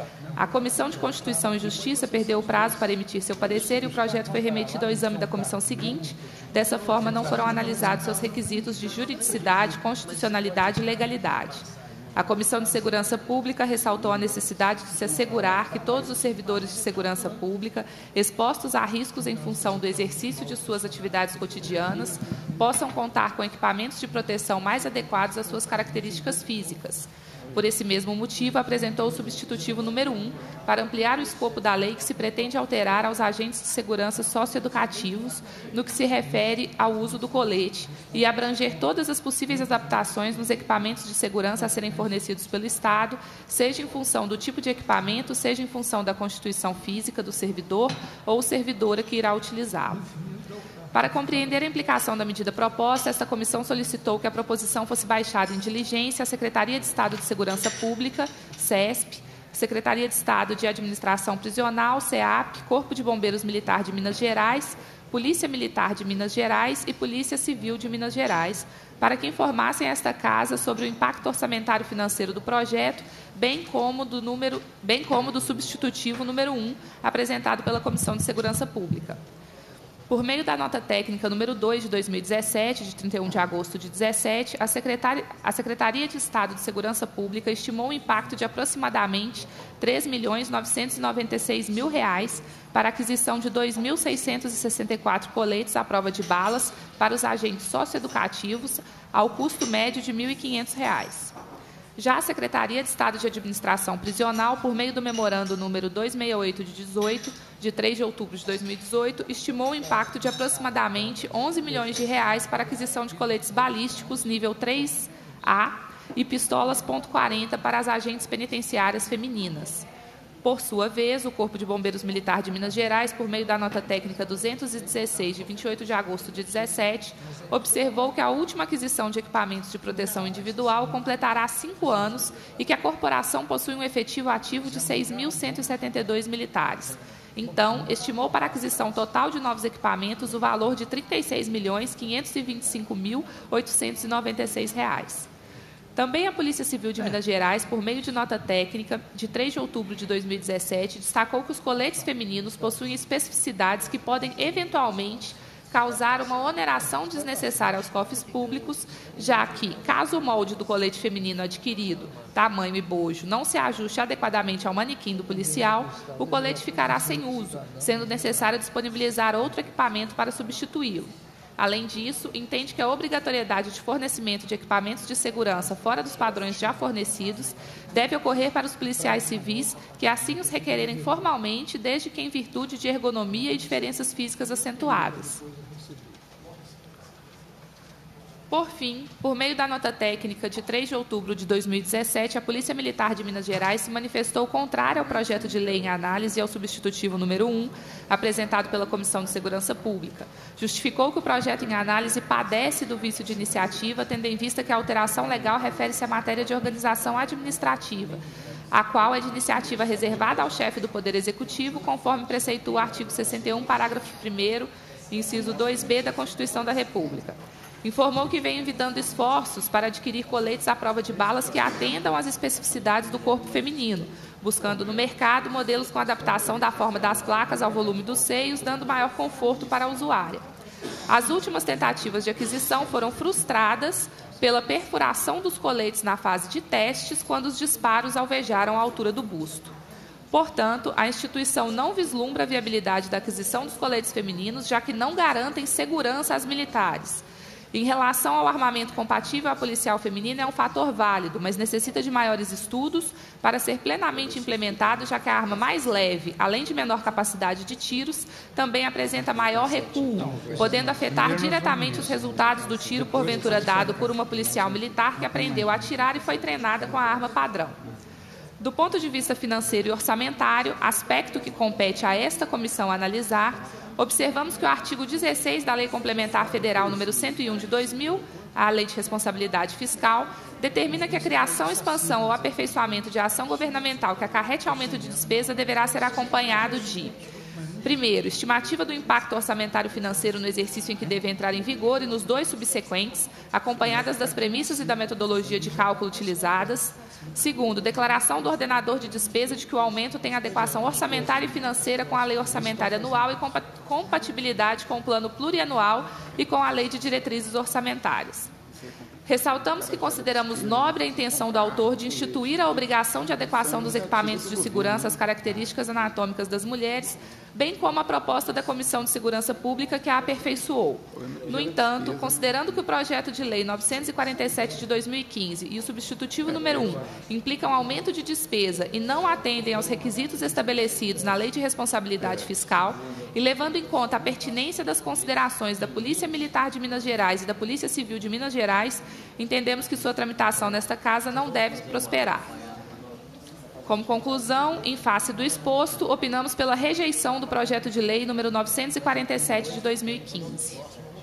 A Comissão de Constituição e Justiça perdeu o prazo para emitir seu parecer e o projeto foi remetido ao exame da comissão seguinte. Dessa forma, não foram analisados seus requisitos de juridicidade, constitucionalidade e legalidade. A Comissão de Segurança Pública ressaltou a necessidade de se assegurar que todos os servidores de segurança pública, expostos a riscos em função do exercício de suas atividades cotidianas, possam contar com equipamentos de proteção mais adequados às suas características físicas. Por esse mesmo motivo, apresentou o substitutivo número um para ampliar o escopo da lei que se pretende alterar aos agentes de segurança socioeducativos no que se refere ao uso do colete e abranger todas as possíveis adaptações nos equipamentos de segurança a serem fornecidos pelo Estado, seja em função do tipo de equipamento, seja em função da constituição física do servidor ou servidora que irá utilizá-lo. Para compreender a implicação da medida proposta, esta comissão solicitou que a proposição fosse baixada em diligência à Secretaria de Estado de Segurança Pública, SESP, Secretaria de Estado de Administração Prisional, SEAP, Corpo de Bombeiros Militar de Minas Gerais, Polícia Militar de Minas Gerais e Polícia Civil de Minas Gerais, para que informassem esta Casa sobre o impacto orçamentário financeiro do projeto, bem como do, número, bem como do substitutivo número um, apresentado pela Comissão de Segurança Pública. Por meio da nota técnica número dois de dois mil e dezessete, de trinta e um de agosto de dezessete, a Secretaria, a Secretaria de Estado de Segurança Pública estimou o impacto de aproximadamente três milhões novecentos e noventa e seis mil reais para a aquisição de dois mil seiscentos e sessenta e quatro coletes à prova de balas para os agentes socioeducativos, ao custo médio de mil e quinhentos reais. Já a Secretaria de Estado de Administração Prisional, por meio do memorando número duzentos e sessenta e oito de dezoito, de três de outubro de dois mil e dezoito, estimou o impacto de aproximadamente onze milhões de reais para a aquisição de coletes balísticos nível três A e pistolas ponto quarenta para as agentes penitenciárias femininas. Por sua vez, o Corpo de Bombeiros Militar de Minas Gerais, por meio da nota técnica duzentos e dezesseis, de vinte e oito de agosto de dezessete, observou que a última aquisição de equipamentos de proteção individual completará cinco anos e que a corporação possui um efetivo ativo de seis mil cento e setenta e dois militares. Então, estimou para a aquisição total de novos equipamentos o valor de trinta e seis milhões quinhentos e vinte e cinco mil oitocentos e noventa e seis reais. Também a Polícia Civil de Minas Gerais, por meio de nota técnica de três de outubro de dois mil e dezessete, destacou que os coletes femininos possuem especificidades que podem, eventualmente, causar uma oneração desnecessária aos cofres públicos, já que, caso o molde do colete feminino adquirido, tamanho e bojo, não se ajuste adequadamente ao manequim do policial, o colete ficará sem uso, sendo necessário disponibilizar outro equipamento para substituí-lo. Além disso, entende que a obrigatoriedade de fornecimento de equipamentos de segurança fora dos padrões já fornecidos deve ocorrer para os policiais civis que assim os requererem formalmente, desde que em virtude de ergonomia e diferenças físicas acentuadas. Por fim, por meio da nota técnica de três de outubro de dois mil e dezessete, a Polícia Militar de Minas Gerais se manifestou contrária ao projeto de lei em análise e ao substitutivo número um, apresentado pela Comissão de Segurança Pública. Justificou que o projeto em análise padece do vício de iniciativa, tendo em vista que a alteração legal refere-se à matéria de organização administrativa, a qual é de iniciativa reservada ao chefe do Poder Executivo, conforme preceitua o artigo sessenta e um, parágrafo primeiro, inciso dois B da Constituição da República. Informou que vem evitando esforços para adquirir coletes à prova de balas que atendam às especificidades do corpo feminino, buscando no mercado modelos com adaptação da forma das placas ao volume dos seios, dando maior conforto para a usuária. As últimas tentativas de aquisição foram frustradas pela perfuração dos coletes na fase de testes, quando os disparos alvejaram a altura do busto. Portanto, a instituição não vislumbra a viabilidade da aquisição dos coletes femininos, já que não garantem segurança às militares. Em relação ao armamento compatível à policial feminina, é um fator válido, mas necessita de maiores estudos para ser plenamente implementado, já que a arma mais leve, além de menor capacidade de tiros, também apresenta maior recuo, podendo afetar diretamente os resultados do tiro porventura dado por uma policial militar que aprendeu a atirar e foi treinada com a arma padrão. Do ponto de vista financeiro e orçamentário, aspecto que compete a esta comissão analisar, observamos que o artigo dezesseis da Lei Complementar Federal número cento e um de dois mil, a Lei de Responsabilidade Fiscal, determina que a criação, expansão ou aperfeiçoamento de ação governamental que acarrete aumento de despesa deverá ser acompanhado de Primeiro, estimativa do impacto orçamentário financeiro no exercício em que deve entrar em vigor e nos dois subsequentes, acompanhadas das premissas e da metodologia de cálculo utilizadas. Segundo, declaração do ordenador de despesa de que o aumento tem adequação orçamentária e financeira com a lei orçamentária anual e compatibilidade com o plano plurianual e com a lei de diretrizes orçamentárias. Ressaltamos que consideramos nobre a intenção do autor de instituir a obrigação de adequação dos equipamentos de segurança às características anatômicas das mulheres, bem como a proposta da Comissão de Segurança Pública que a aperfeiçoou. No entanto, considerando que o projeto de lei novecentos e quarenta e sete de dois mil e quinze e o substitutivo número um implicam aumento de despesa e não atendem aos requisitos estabelecidos na Lei de Responsabilidade Fiscal, e levando em conta a pertinência das considerações da Polícia Militar de Minas Gerais e da Polícia Civil de Minas Gerais, entendemos que sua tramitação nesta Casa não deve prosperar. Como conclusão, em face do exposto, opinamos pela rejeição do projeto de lei número novecentos e quarenta e sete de dois mil e quinze.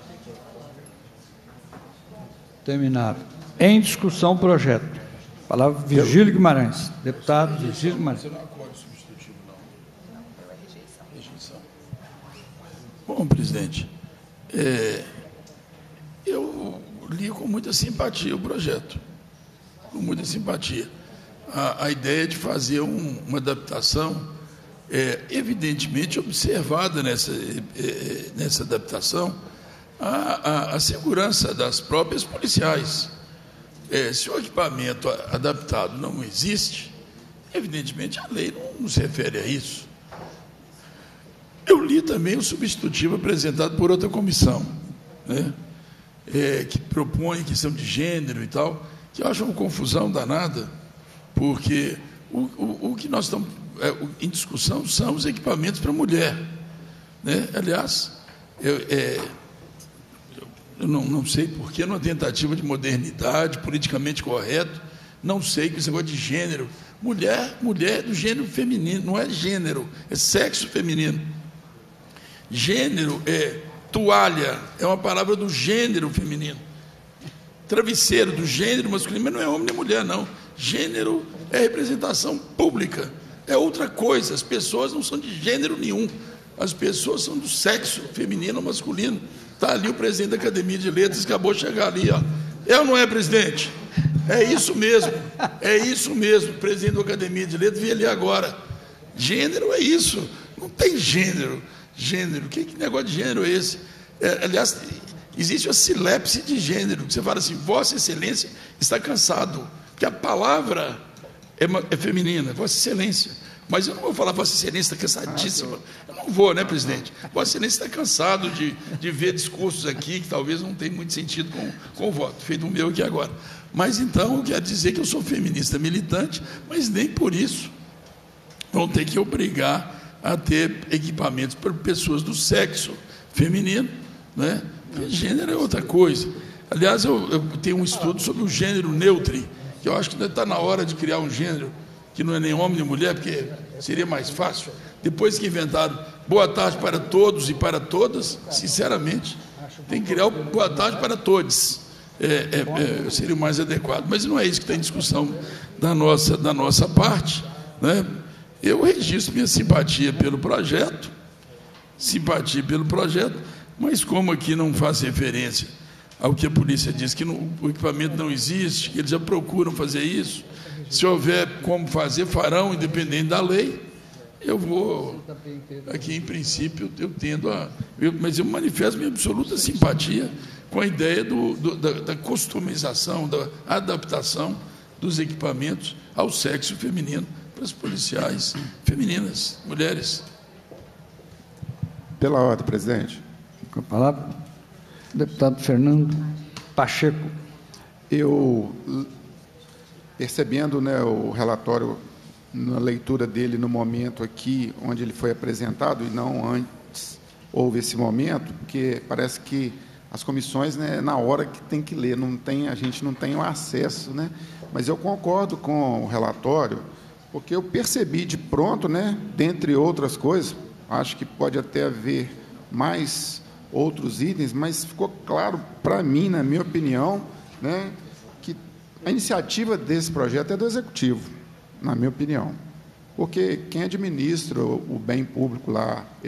Terminado. Em discussão o projeto. Palavra Virgílio Guimarães. Deputado Virgílio Guimarães. Bom, presidente, é, eu li com muita simpatia o projeto, com muita simpatia. A, a ideia de fazer um, uma adaptação, é, evidentemente observada nessa, é, nessa adaptação, a, a, a segurança das próprias policiais. É, se o equipamento adaptado não existe, evidentemente a lei não se refere a isso. Eu li também o substitutivo apresentado por outra comissão, né, é, que propõe questão de gênero e tal, que eu acho uma confusão danada, porque o, o, o que nós estamos é, em discussão são os equipamentos para mulher. Né? Aliás, eu, é, eu não, não sei por que, numa tentativa de modernidade, politicamente correto, não sei que esse negócio de gênero. Mulher, mulher é do gênero feminino, não é gênero, é sexo feminino. Gênero é toalha, é uma palavra do gênero feminino. Travesseiro do gênero masculino, mas não é homem nem mulher, não. Gênero é representação pública, é outra coisa. As pessoas não são de gênero nenhum, as pessoas são do sexo feminino ou masculino. Está ali o presidente da Academia de Letras, acabou de chegar ali, ó. É ou não é, presidente? É isso mesmo, é isso mesmo, presidente da Academia de Letras, vi ali agora. Gênero é isso, não tem gênero. Gênero, que, que negócio de gênero é esse? É, aliás, existe uma silepse de gênero, que você fala assim, Vossa Excelência está cansado, porque a palavra é, é feminina, Vossa Excelência, mas eu não vou falar Vossa Excelência está cansadíssima, eu não vou, né, presidente? Vossa Excelência está cansado de, de ver discursos aqui que talvez não tenham muito sentido com, com o voto, feito o meu aqui agora. Mas então, eu quero dizer que eu sou feminista militante, mas nem por isso vão ter que obrigar a ter equipamentos para pessoas do sexo feminino, né? Porque gênero é outra coisa. Aliás, eu, eu tenho um estudo sobre o gênero neutro, que eu acho que está na hora de criar um gênero que não é nem homem nem mulher, porque seria mais fácil. Depois que inventaram boa tarde para todos e para todas, sinceramente, tem que criar o boa tarde para todos. É, é, é, seria o mais adequado. Mas não é isso que está em discussão da nossa, da nossa parte, né? Eu registro minha simpatia pelo projeto, simpatia pelo projeto, mas como aqui não faz referência ao que a polícia diz, que não, o equipamento não existe, que eles já procuram fazer isso, se houver como fazer, farão, independente da lei, eu vou, aqui em princípio, eu tendo a... Eu, mas eu manifesto minha absoluta simpatia com a ideia do, do, da, da customização, da adaptação dos equipamentos ao sexo feminino, para as policiais femininas, mulheres. Pela ordem, presidente. Com a palavra, deputado Fernando Pacheco. Eu, percebendo, né, o relatório, na leitura dele no momento aqui, onde ele foi apresentado, e não antes houve esse momento, porque parece que as comissões, né, na hora que tem que ler, não tem, a gente não tem o acesso, né? Mas eu concordo com o relatório, porque eu percebi de pronto, né, dentre outras coisas, acho que pode até haver mais outros itens, mas ficou claro para mim, na minha opinião, né, que a iniciativa desse projeto é do Executivo, na minha opinião, porque quem administra o bem público lá,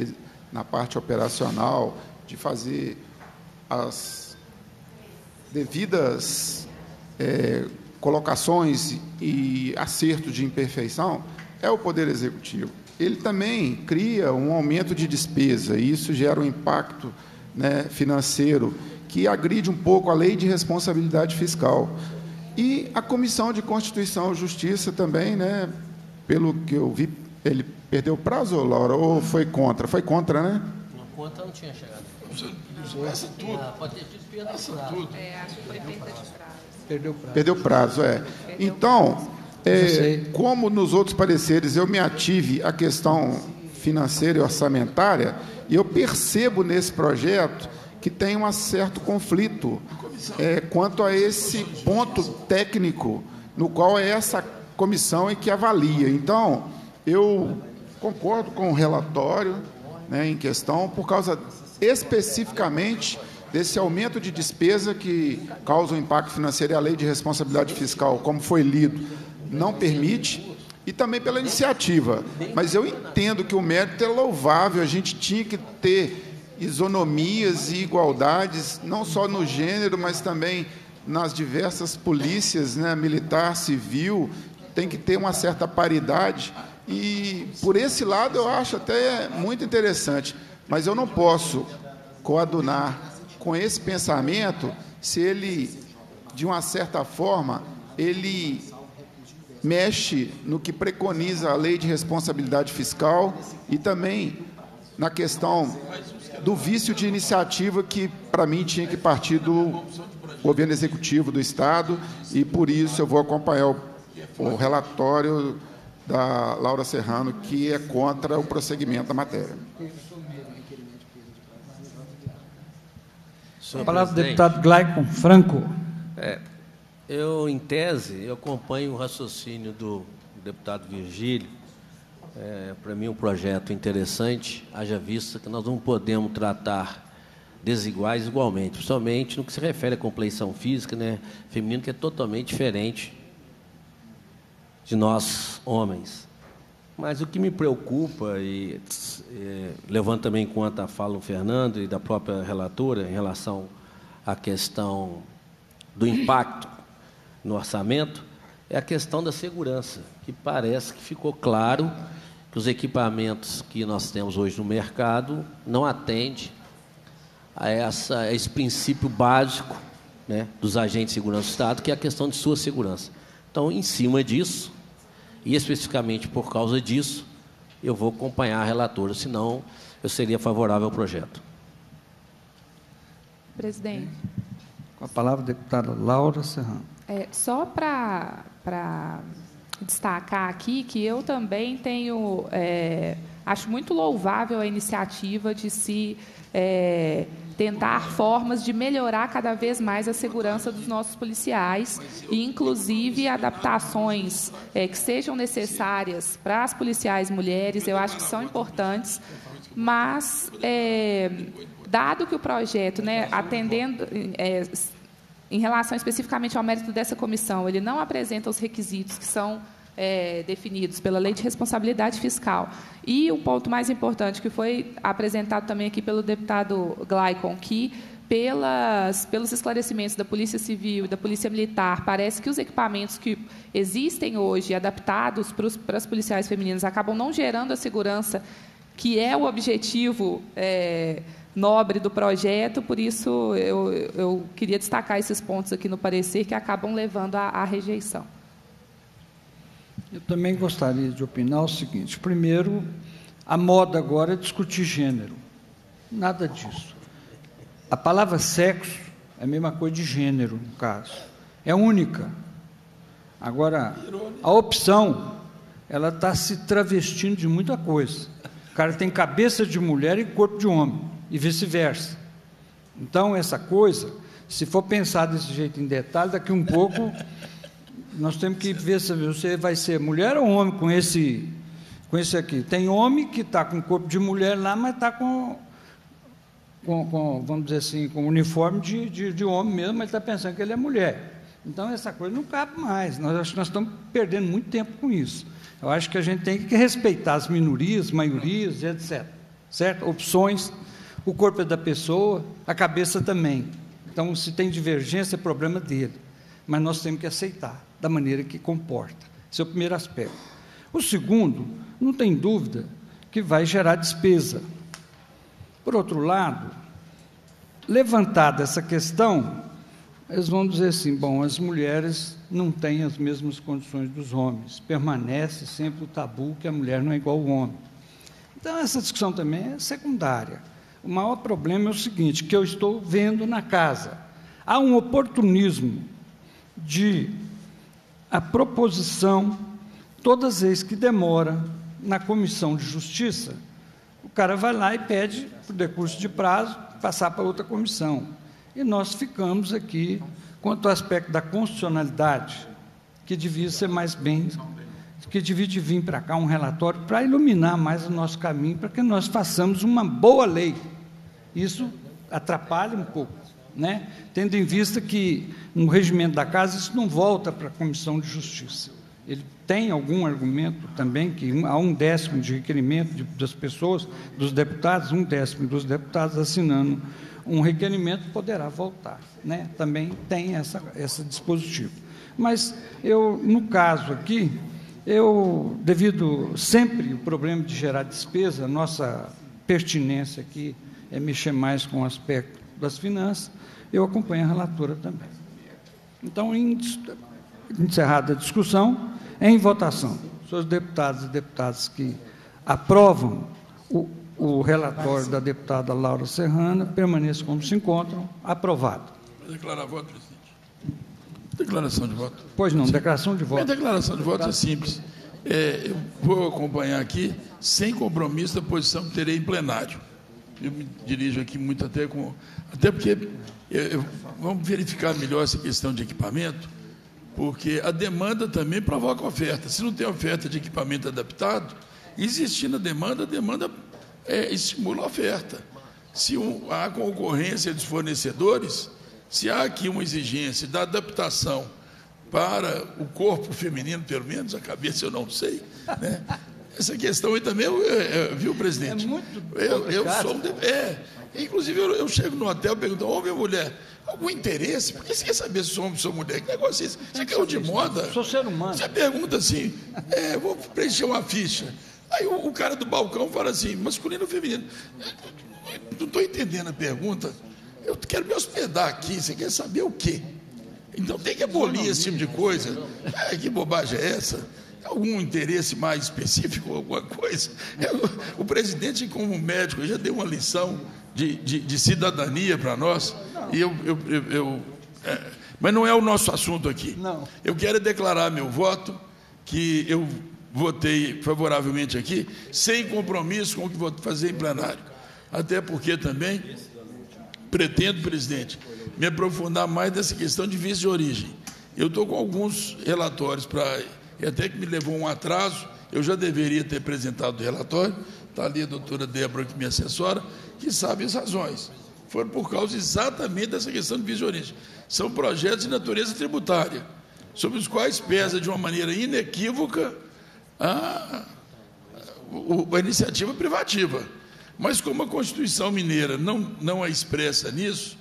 na parte operacional, de fazer as devidas é, colocações e acertos de imperfeição, é o Poder Executivo. Ele também cria um aumento de despesa, e isso gera um impacto, né, financeiro, que agride um pouco a lei de responsabilidade fiscal. E a Comissão de Constituição e Justiça também, né, pelo que eu vi, ele perdeu o prazo, Laura, ou foi contra? Foi contra, né? Não, contra não tinha chegado. Passa tudo. Ah, pode ter tido perda de prazo. Tudo. É, acho que foi perda de prazo. Perdeu o prazo. Perdeu o prazo, é. Então, é, como nos outros pareceres eu me ative à questão financeira e orçamentária, e eu percebo nesse projeto que tem um certo conflito é, quanto a esse ponto técnico, no qual é essa comissão e que avalia. Então, eu concordo com o relatório, né, em questão, por causa especificamente desse aumento de despesa que causa um impacto financeiro, e a lei de responsabilidade fiscal, como foi lido, não permite, e também pela iniciativa. Mas eu entendo que o mérito é louvável, a gente tinha que ter isonomias e igualdades, não só no gênero, mas também nas diversas polícias, né, militar, civil, tem que ter uma certa paridade, e por esse lado eu acho até muito interessante, mas eu não posso coadunar com esse pensamento se ele, de uma certa forma, ele mexe no que preconiza a lei de responsabilidade fiscal e também na questão do vício de iniciativa que, para mim, tinha que partir do governo executivo do Estado, e por isso eu vou acompanhar o, o relatório da Laura Serrano, que é contra o prosseguimento da matéria. A palavra do deputado Glaicon Franco. É, eu, em tese, eu acompanho o raciocínio do deputado Virgílio. É, para mim, um projeto interessante, haja vista que nós não podemos tratar desiguais igualmente, principalmente no que se refere à compleição física, né, feminino, que é totalmente diferente de nós, homens. Mas o que me preocupa, e é, levando também em conta a fala do Fernando e da própria relatora em relação à questão do impacto no orçamento, é a questão da segurança, que parece que ficou claro que os equipamentos que nós temos hoje no mercado não atendem a, essa, a esse princípio básico, né, dos agentes de segurança do Estado, que é a questão de sua segurança. Então, em cima disso, e especificamente por causa disso, eu vou acompanhar a relatora, senão eu seria favorável ao projeto. Presidente. Com a palavra, a deputada Laura Serrano. É, só para para destacar aqui que eu também tenho, é, acho muito louvável a iniciativa de se é, tentar formas de melhorar cada vez mais a segurança dos nossos policiais, e inclusive adaptações é, que sejam necessárias para as policiais mulheres, eu acho que são importantes, mas é, dado que o projeto, né, atendendo é, em relação especificamente ao mérito dessa comissão, ele não apresenta os requisitos que são é, definidos pela Lei de Responsabilidade Fiscal. E o ponto mais importante, que foi apresentado também aqui pelo deputado Glaicon, que, pelas, pelos esclarecimentos da Polícia Civil e da Polícia Militar, parece que os equipamentos que existem hoje, adaptados para, os, para as policiais femininas, acabam não gerando a segurança que é o objetivo é, nobre do projeto, por isso eu, eu queria destacar esses pontos aqui no parecer, que acabam levando à, à rejeição. Eu também gostaria de opinar o seguinte: primeiro, a moda agora é discutir gênero. Nada disso. A palavra sexo é a mesma coisa de gênero, no caso. É única. Agora, a opção, ela está se travestindo de muita coisa. O cara tem cabeça de mulher e corpo de homem, e vice-versa. Então, essa coisa, se for pensar desse jeito em detalhe, daqui um pouco nós temos que ver se você vai ser mulher ou homem com esse, com esse aqui. Tem homem que está com corpo de mulher lá, mas está com, com, com, vamos dizer assim, com uniforme de, de, de homem mesmo, mas está pensando que ele é mulher. Então, essa coisa não cabe mais. Nós acho que nós estamos perdendo muito tempo com isso. Eu acho que a gente tem que respeitar as minorias, maiorias, etcétera. certo? Opções, o corpo é da pessoa, a cabeça também. Então, se tem divergência, é problema dele. Mas nós temos que aceitar, da maneira que comporta. Esse é o primeiro aspecto. O segundo, não tem dúvida que vai gerar despesa. Por outro lado, levantada essa questão, eles vão dizer assim, bom, as mulheres não têm as mesmas condições dos homens, permanece sempre o tabu que a mulher não é igual ao homem. Então, essa discussão também é secundária. O maior problema é o seguinte, que eu estou vendo na casa. Há um oportunismo de a proposição, todas as vezes que demora na Comissão de Justiça, o cara vai lá e pede, por decurso de prazo, passar para outra comissão. E nós ficamos aqui, quanto ao aspecto da constitucionalidade, que devia ser mais bem, que devia de vir para cá um relatório para iluminar mais o nosso caminho, para que nós façamos uma boa lei. Isso atrapalha um pouco, né? Tendo em vista que, no regimento da casa, isso não volta para a Comissão de Justiça. Ele tem algum argumento também, que um, há um décimo de requerimento de, das pessoas, dos deputados, um décimo dos deputados assinando um requerimento, poderá voltar, né? Também tem essa, esse dispositivo. Mas, eu, no caso aqui, eu, devido sempre o problema de gerar despesa, nossa pertinência aqui é mexer mais com o aspecto das finanças, eu acompanho a relatora também. Então, em, encerrada a discussão, em votação, os deputados e deputadas que aprovam o, o relatório da deputada Laura Serrana, permaneçam como se encontram, aprovado. Vai declarar voto, presidente? Declaração de voto. Pois não, declaração de voto. A declaração de voto é simples. É, eu vou acompanhar aqui, sem compromisso da posição que terei em plenário. Eu me dirijo aqui muito até com... Até porque, eu, eu, vamos verificar melhor essa questão de equipamento, porque a demanda também provoca oferta. Se não tem oferta de equipamento adaptado, existindo a demanda, a demanda é, estimula a oferta. Se um, há concorrência dos fornecedores, se há aqui uma exigência da adaptação para o corpo feminino, pelo menos, a cabeça eu não sei, né? Essa questão aí também, eu, eu, viu, presidente? É muito eu, eu sou um de, é, inclusive, eu, eu chego no hotel e pergunto, homem ou mulher, algum interesse? Por que você quer saber se sou homem ou sou mulher? Que negócio é esse? Você quer o de moda? Sou ser humano. Você pergunta assim, é, vou preencher uma ficha. Aí o, o cara do balcão fala assim, masculino ou feminino? Não estou entendendo a pergunta. Eu quero me hospedar aqui, você quer saber o quê? Então tem que abolir esse tipo de coisa. É, que bobagem é essa? Algum interesse mais específico, alguma coisa? Eu, o presidente, como médico, já deu uma lição de, de, de cidadania para nós. E eu, eu, eu, eu é, mas não é o nosso assunto aqui. Não. Eu quero declarar meu voto, que eu votei favoravelmente aqui, sem compromisso com o que vou fazer em plenário. Até porque também pretendo, presidente, me aprofundar mais nessa questão de visto de origem. Eu estou com alguns relatórios para... E até que me levou um atraso, eu já deveria ter apresentado o relatório, está ali a doutora Débora, que me assessora, que sabe as razões. Foram por causa exatamente dessa questão de visto de origem. São projetos de natureza tributária, sobre os quais pesa de uma maneira inequívoca a, a, a iniciativa privativa. Mas como a Constituição Mineira não, não é expressa nisso,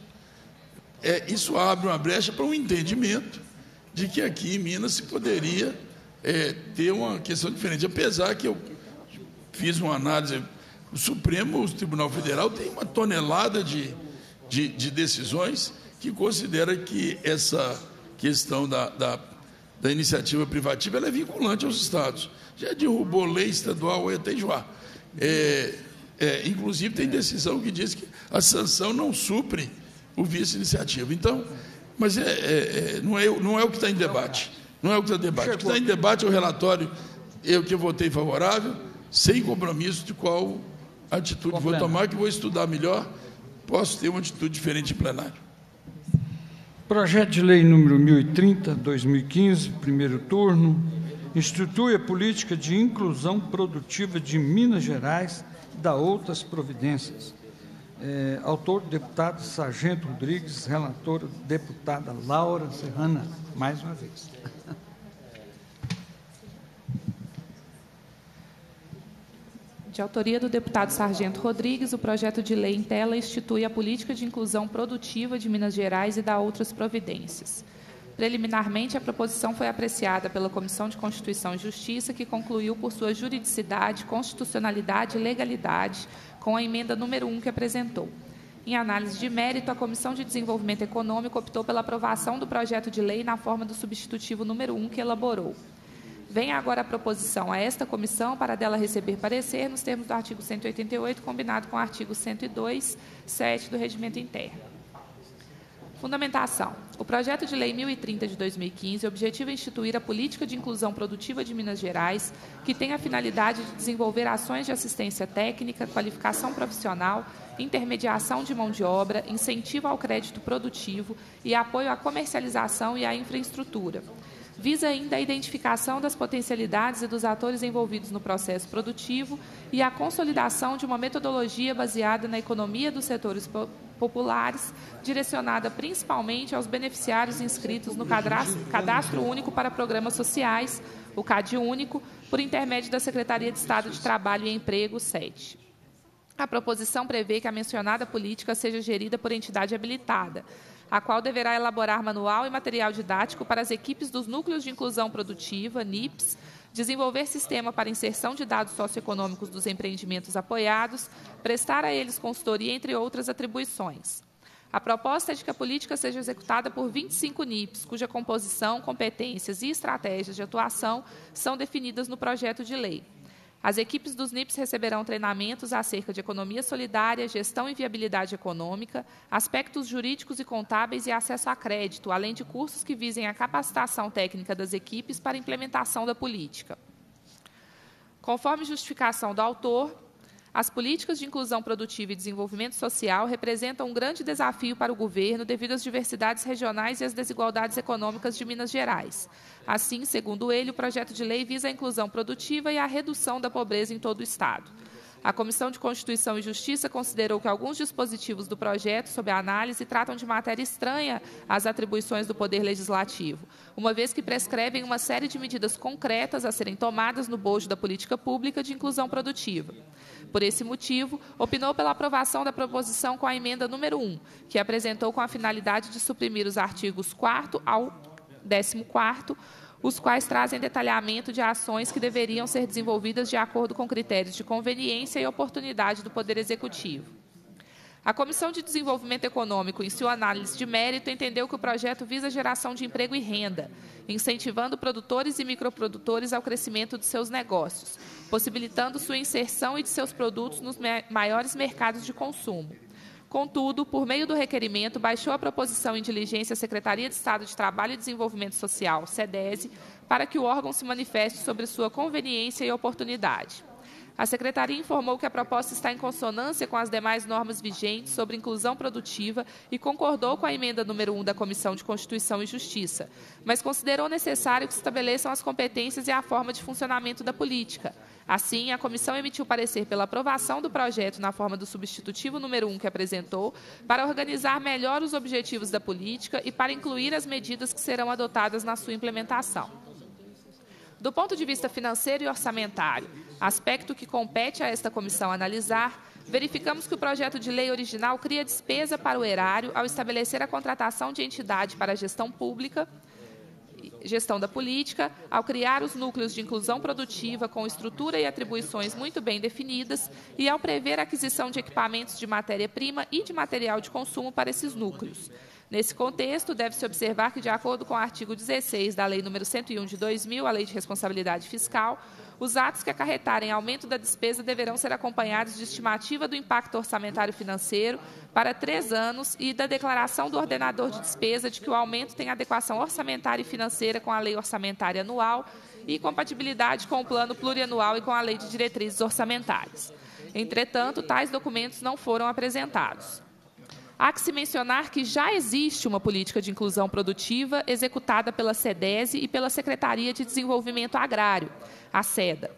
é, isso abre uma brecha para um entendimento de que aqui em Minas se poderia é, ter uma questão diferente. Apesar que eu fiz uma análise, o Supremo, o Tribunal Federal, tem uma tonelada de, de, de decisões que considera que essa questão da, da, da iniciativa privativa ela é vinculante aos Estados. Já derrubou lei estadual até enjoar. É, é, inclusive, tem decisão que diz que a sanção não supre o vice-iniciativa. Então, mas é, é, é, não, é, não é o que está em debate. Não é o que está em debate. O que está em debate é o relatório, eu que votei favorável, sem compromisso de qual atitude vou tomar, que vou estudar melhor, posso ter uma atitude diferente em plenário. Projeto de lei número mil e trinta, dois mil e quinze, primeiro turno, institui a política de inclusão produtiva de Minas Gerais e dá outras providências. É, autor, deputado Sargento Rodrigues, relatora, deputada Laura Serrana, mais uma vez. De autoria do deputado Sargento Rodrigues, o projeto de lei em tela institui a política de inclusão produtiva de Minas Gerais e dá outras providências. Preliminarmente, a proposição foi apreciada pela Comissão de Constituição e Justiça, que concluiu por sua juridicidade, constitucionalidade e legalidade com a emenda número um que apresentou. Em análise de mérito, a Comissão de Desenvolvimento Econômico optou pela aprovação do projeto de lei na forma do substitutivo número um que elaborou. Vem agora a proposição a esta comissão para dela receber parecer nos termos do artigo cento e oitenta e oito, combinado com o artigo cento e dois, sete do Regimento Interno. Fundamentação. O projeto de lei mil e trinta de dois mil e quinze objetiva instituir a política de inclusão produtiva de Minas Gerais, que tem a finalidade de desenvolver ações de assistência técnica, qualificação profissional, intermediação de mão de obra, incentivo ao crédito produtivo e apoio à comercialização e à infraestrutura. Visa ainda a identificação das potencialidades e dos atores envolvidos no processo produtivo e a consolidação de uma metodologia baseada na economia dos setores populares, direcionada principalmente aos beneficiários inscritos no Cadastro, Cadastro Único para Programas Sociais, o CAD Único, por intermédio da Secretaria de Estado de Trabalho e Emprego, SED. A proposição prevê que a mencionada política seja gerida por entidade habilitada, a qual deverá elaborar manual e material didático para as equipes dos Núcleos de Inclusão Produtiva, N I Ps, desenvolver sistema para inserção de dados socioeconômicos dos empreendimentos apoiados, prestar a eles consultoria, entre outras atribuições. A proposta é de que a política seja executada por vinte e cinco N I Ps, cuja composição, competências e estratégias de atuação são definidas no projeto de lei. As equipes dos N I Ps receberão treinamentos acerca de economia solidária, gestão e viabilidade econômica, aspectos jurídicos e contábeis e acesso a crédito, além de cursos que visem a capacitação técnica das equipes para a implementação da política. Conforme justificação do autor, as políticas de inclusão produtiva e desenvolvimento social representam um grande desafio para o governo devido às diversidades regionais e às desigualdades econômicas de Minas Gerais. Assim, segundo ele, o projeto de lei visa a inclusão produtiva e a redução da pobreza em todo o Estado. A Comissão de Constituição e Justiça considerou que alguns dispositivos do projeto, sob a análise, tratam de matéria estranha às atribuições do Poder Legislativo, uma vez que prescrevem uma série de medidas concretas a serem tomadas no bojo da política pública de inclusão produtiva. Por esse motivo, opinou pela aprovação da proposição com a emenda número um, que apresentou com a finalidade de suprimir os artigos quarto ao décimo quarto, os quais trazem detalhamento de ações que deveriam ser desenvolvidas de acordo com critérios de conveniência e oportunidade do Poder Executivo. A Comissão de Desenvolvimento Econômico, em sua análise de mérito, entendeu que o projeto visa a geração de emprego e renda, incentivando produtores e microprodutores ao crescimento de seus negócios, possibilitando sua inserção e de seus produtos nos maiores mercados de consumo. Contudo, por meio do requerimento, baixou a proposição em diligência à Secretaria de Estado de Trabalho e Desenvolvimento Social, SEDESE, para que o órgão se manifeste sobre sua conveniência e oportunidade. A Secretaria informou que a proposta está em consonância com as demais normas vigentes sobre inclusão produtiva e concordou com a emenda número um da Comissão de Constituição e Justiça, mas considerou necessário que se estabeleçam as competências e a forma de funcionamento da política. Assim, a comissão emitiu parecer pela aprovação do projeto na forma do substitutivo número um que apresentou, para organizar melhor os objetivos da política e para incluir as medidas que serão adotadas na sua implementação. Do ponto de vista financeiro e orçamentário, aspecto que compete a esta comissão analisar, verificamos que o projeto de lei original cria despesa para o erário ao estabelecer a contratação de entidade para a gestão pública, gestão da política, ao criar os núcleos de inclusão produtiva com estrutura e atribuições muito bem definidas e ao prever a aquisição de equipamentos de matéria-prima e de material de consumo para esses núcleos. Nesse contexto, deve-se observar que, de acordo com o artigo dezesseis da Lei número cento e um de dois mil, a Lei de Responsabilidade Fiscal, os atos que acarretarem aumento da despesa deverão ser acompanhados de estimativa do impacto orçamentário financeiro para três anos e da declaração do ordenador de despesa de que o aumento tem adequação orçamentária e financeira com a Lei Orçamentária Anual e compatibilidade com o Plano Plurianual e com a Lei de Diretrizes Orçamentárias. Entretanto, tais documentos não foram apresentados. Há que se mencionar que já existe uma política de inclusão produtiva executada pela SEDESE e pela Secretaria de Desenvolvimento Agrário, a SEDA.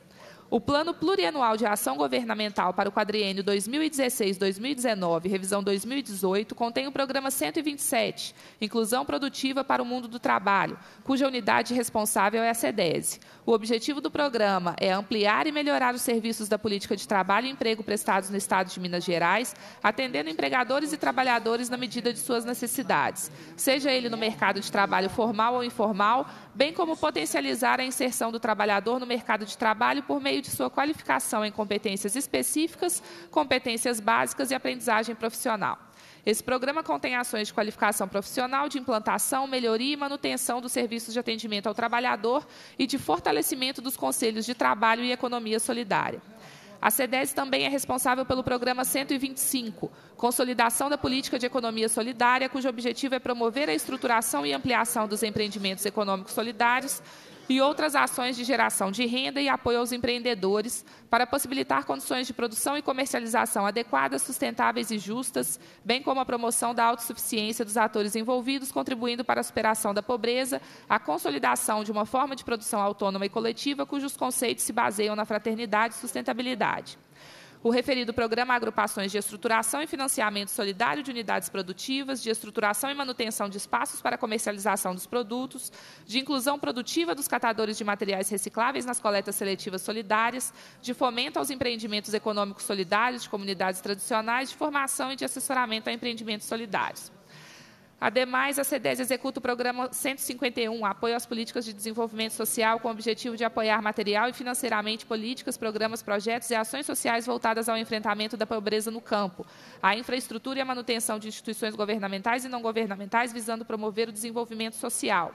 O Plano Plurianual de Ação Governamental para o quadriênio dois mil e dezesseis a dois mil e dezenove, revisão dois mil e dezoito, contém o Programa cento e vinte e sete, Inclusão Produtiva para o Mundo do Trabalho, cuja unidade responsável é a SEDESE. O objetivo do programa é ampliar e melhorar os serviços da política de trabalho e emprego prestados no Estado de Minas Gerais, atendendo empregadores e trabalhadores na medida de suas necessidades, seja ele no mercado de trabalho formal ou informal, bem como potencializar a inserção do trabalhador no mercado de trabalho por meio de sua qualificação em competências específicas, competências básicas e aprendizagem profissional. Esse programa contém ações de qualificação profissional, de implantação, melhoria e manutenção dos serviços de atendimento ao trabalhador e de fortalecimento dos conselhos de trabalho e economia solidária. A SEDESE também é responsável pelo Programa cento e vinte e cinco, Consolidação da Política de Economia Solidária, cujo objetivo é promover a estruturação e ampliação dos empreendimentos econômicos solidários e outras ações de geração de renda e apoio aos empreendedores para possibilitar condições de produção e comercialização adequadas, sustentáveis e justas, bem como a promoção da autossuficiência dos atores envolvidos, contribuindo para a superação da pobreza, a consolidação de uma forma de produção autônoma e coletiva, cujos conceitos se baseiam na fraternidade e sustentabilidade. O referido programa agrupações de estruturação e financiamento solidário de unidades produtivas, de estruturação e manutenção de espaços para comercialização dos produtos, de inclusão produtiva dos catadores de materiais recicláveis nas coletas seletivas solidárias, de fomento aos empreendimentos econômicos solidários de comunidades tradicionais, de formação e de assessoramento a empreendimentos solidários. Ademais, a SEDESE executa o Programa cento e cinquenta e um, Apoio às Políticas de Desenvolvimento Social, com o objetivo de apoiar material e financeiramente políticas, programas, projetos e ações sociais voltadas ao enfrentamento da pobreza no campo, a infraestrutura e a manutenção de instituições governamentais e não governamentais, visando promover o desenvolvimento social.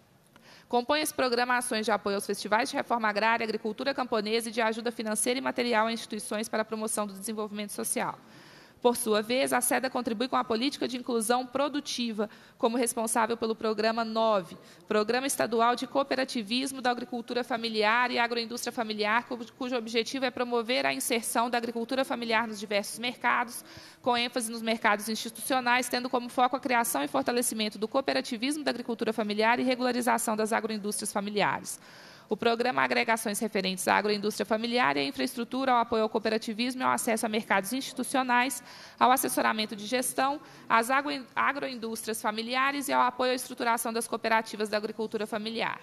Compõe esse programa ações de apoio aos festivais de reforma agrária, agricultura camponesa e de ajuda financeira e material a instituições para a promoção do desenvolvimento social. Por sua vez, a SEDA contribui com a política de inclusão produtiva, como responsável pelo Programa nove, Programa Estadual de Cooperativismo da Agricultura Familiar e Agroindústria Familiar, cujo objetivo é promover a inserção da agricultura familiar nos diversos mercados, com ênfase nos mercados institucionais, tendo como foco a criação e fortalecimento do cooperativismo da agricultura familiar e regularização das agroindústrias familiares. O programa agrega ações referentes à agroindústria familiar e à infraestrutura, ao apoio ao cooperativismo e ao acesso a mercados institucionais, ao assessoramento de gestão, às agro agroindústrias familiares e ao apoio à estruturação das cooperativas da agricultura familiar.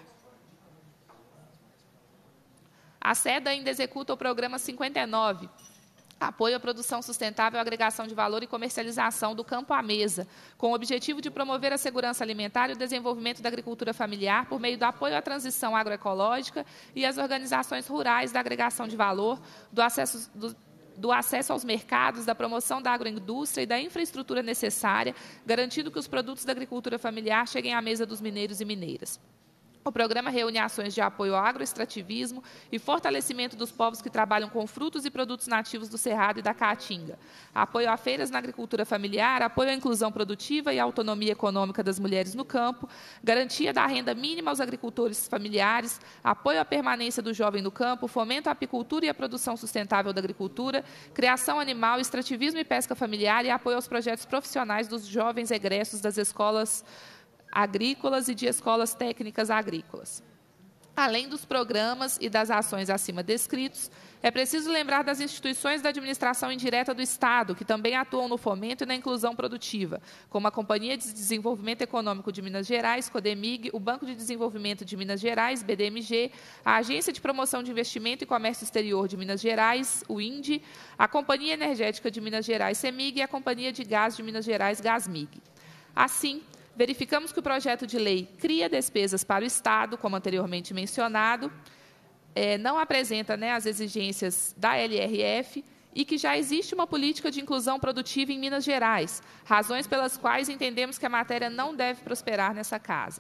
A SEDA ainda executa o Programa cinquenta e nove, Apoio à Produção Sustentável, Agregação de Valor e Comercialização do Campo à Mesa, com o objetivo de promover a segurança alimentar e o desenvolvimento da agricultura familiar por meio do apoio à transição agroecológica e às organizações rurais da agregação de valor, do acesso, do, do acesso aos mercados, da promoção da agroindústria e da infraestrutura necessária, garantindo que os produtos da agricultura familiar cheguem à mesa dos mineiros e mineiras. O programa reúne ações de apoio ao agroextrativismo e fortalecimento dos povos que trabalham com frutos e produtos nativos do Cerrado e da Caatinga, apoio a feiras na agricultura familiar, apoio à inclusão produtiva e à autonomia econômica das mulheres no campo, garantia da renda mínima aos agricultores familiares, apoio à permanência do jovem no campo, fomento à apicultura e à produção sustentável da agricultura, criação animal, extrativismo e pesca familiar e apoio aos projetos profissionais dos jovens egressos das escolas agrícolas e de escolas técnicas agrícolas. Além dos programas e das ações acima descritos, é preciso lembrar das instituições da administração indireta do Estado, que também atuam no fomento e na inclusão produtiva, como a Companhia de Desenvolvimento Econômico de Minas Gerais, CODEMIG, o Banco de Desenvolvimento de Minas Gerais, B D M G, a Agência de Promoção de Investimento e Comércio Exterior de Minas Gerais, o I N D, a Companhia Energética de Minas Gerais, CEMIG, e a Companhia de Gás de Minas Gerais, GASMIG. Assim, verificamos que o projeto de lei cria despesas para o Estado, como anteriormente mencionado, é, não apresenta, né, as exigências da L R F e que já existe uma política de inclusão produtiva em Minas Gerais, razões pelas quais entendemos que a matéria não deve prosperar nessa casa.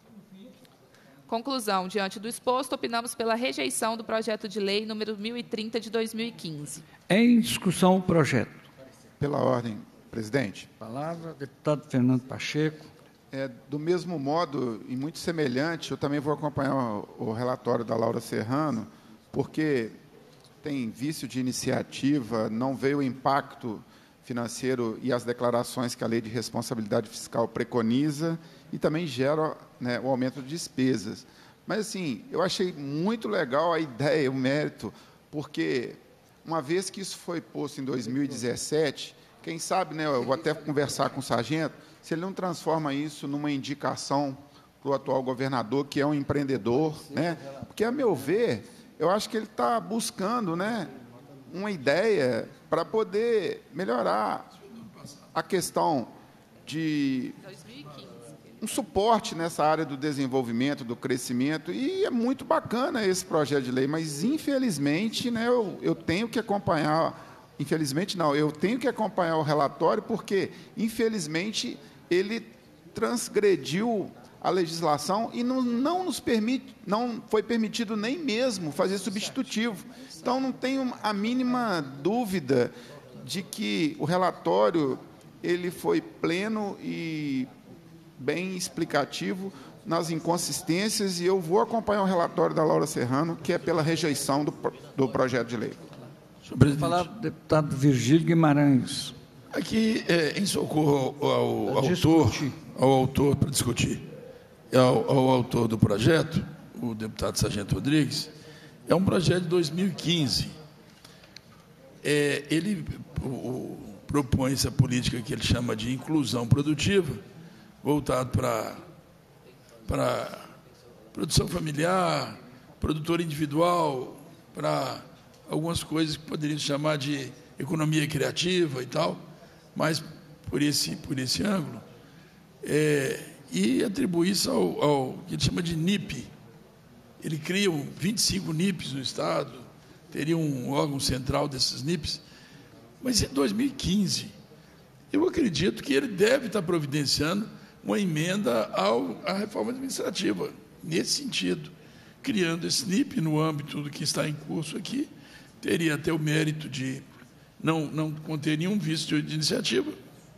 Conclusão, diante do exposto, opinamos pela rejeição do projeto de lei número mil e trinta de dois mil e quinze. Em discussão o projeto. Pela ordem, presidente. Palavra, deputado Fernando Pacheco. É, do mesmo modo, e muito semelhante, eu também vou acompanhar o, o relatório da Laura Serrano, porque tem vício de iniciativa, não veio o impacto financeiro e as declarações que a Lei de Responsabilidade Fiscal preconiza e também gera, né, o aumento de despesas. Mas, assim, eu achei muito legal a ideia, o mérito porque, uma vez que isso foi posto em dois mil e dezessete, quem sabe, né, eu vou até conversar com o sargento, se ele não transforma isso numa indicação para o atual governador, que é um empreendedor, né? Porque, a meu ver, eu acho que ele está buscando, né, uma ideia para poder melhorar a questão de um suporte nessa área do desenvolvimento, do crescimento, e é muito bacana esse projeto de lei, mas, infelizmente, né, eu, eu tenho que acompanhar, infelizmente não, eu tenho que acompanhar o relatório, porque, infelizmente, ele transgrediu a legislação e não, não nos permite, não foi permitido nem mesmo fazer substitutivo. Então, não tenho a mínima dúvida de que o relatório ele foi pleno e bem explicativo nas inconsistências, e eu vou acompanhar o relatório da Laura Serrano, que é pela rejeição do, do projeto de lei. Senhor presidente. Falar do deputado Virgílio Guimarães. Aqui, é, em socorro ao, ao autor, ao autor para discutir, ao, ao autor do projeto, o deputado Sargento Rodrigues, é um projeto de dois mil e quinze. É, ele o, o, propõe essa política que ele chama de inclusão produtiva, voltado para, para produção familiar, produtor individual, para algumas coisas que poderiam chamar de economia criativa e tal, mas por esse, por esse ângulo, é, e atribui isso ao, ao que ele chama de N I P. Ele cria vinte e cinco N I Ps no Estado, teria um órgão central desses N I Ps, mas em dois mil e quinze, eu acredito que ele deve estar providenciando uma emenda ao, à reforma administrativa, nesse sentido, criando esse N I P no âmbito do que está em curso aqui, teria até o mérito de não, não conter nenhum vício de iniciativa,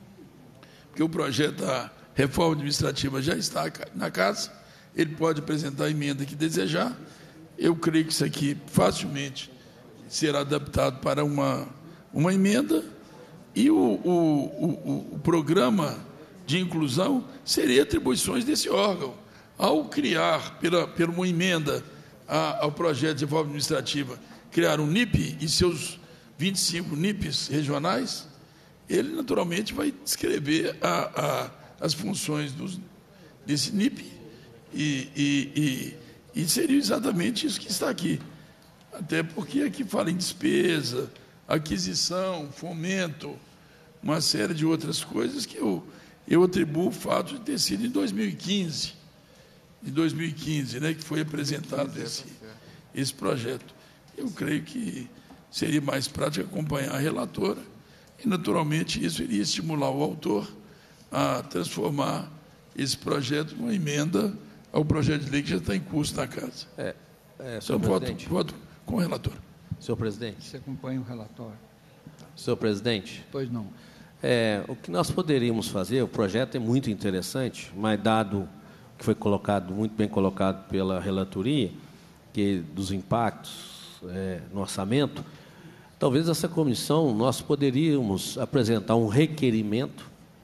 porque o projeto da reforma administrativa já está na casa, ele pode apresentar a emenda que desejar. Eu creio que isso aqui facilmente será adaptado para uma, uma emenda, e o, o, o, o programa de inclusão seria atribuições desse órgão. Ao criar, pela, pela uma emenda a, ao projeto de reforma administrativa, criar um N I P e seus vinte e cinco N I Ps regionais, ele naturalmente vai descrever a, a, as funções dos, desse N I P, e, e, e, e seria exatamente isso que está aqui. Até porque aqui fala em despesa, aquisição, fomento, uma série de outras coisas que eu, eu atribuo o fato de ter sido em dois mil e quinze, em dois mil e quinze, né, que foi apresentado esse, esse projeto. Eu creio que seria mais prático acompanhar a relatora, e, naturalmente, isso iria estimular o autor a transformar esse projeto numa emenda ao projeto de lei que já está em curso na casa. É, é, senhor então, presidente. voto, voto com o relator. Senhor presidente. Você acompanha o relatório. Senhor presidente. Pois não. É, o que nós poderíamos fazer, o projeto é muito interessante, mas dado que foi colocado, muito bem colocado pela relatoria, que dos impactos é, no orçamento, talvez essa comissão nós poderíamos apresentar um requerimento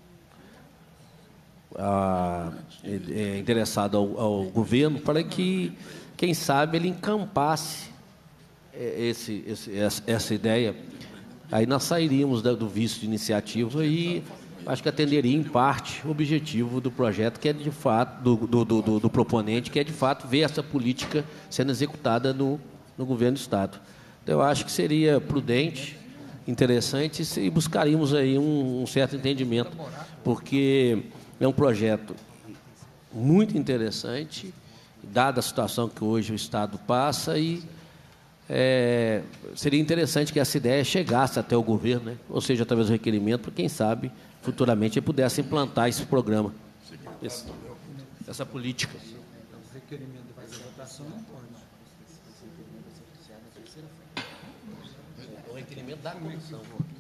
a, é, interessado ao, ao governo para que, quem sabe, ele encampasse esse, esse, essa, essa ideia. Aí nós sairíamos do vício de iniciativa e acho que atenderia, em parte, o objetivo do projeto, que é, de fato, do, do, do, do proponente, que é, de fato, ver essa política sendo executada no, no governo do Estado. Então, eu acho que seria prudente, interessante, e buscaríamos aí um, um certo entendimento, porque é um projeto muito interessante, dada a situação que hoje o Estado passa, e é, seria interessante que essa ideia chegasse até o governo, né? Ou seja, através do requerimento, para quem sabe, futuramente, ele pudesse implantar esse programa, esse, essa política. O requerimento de votação não pode. O requerimento da comissão.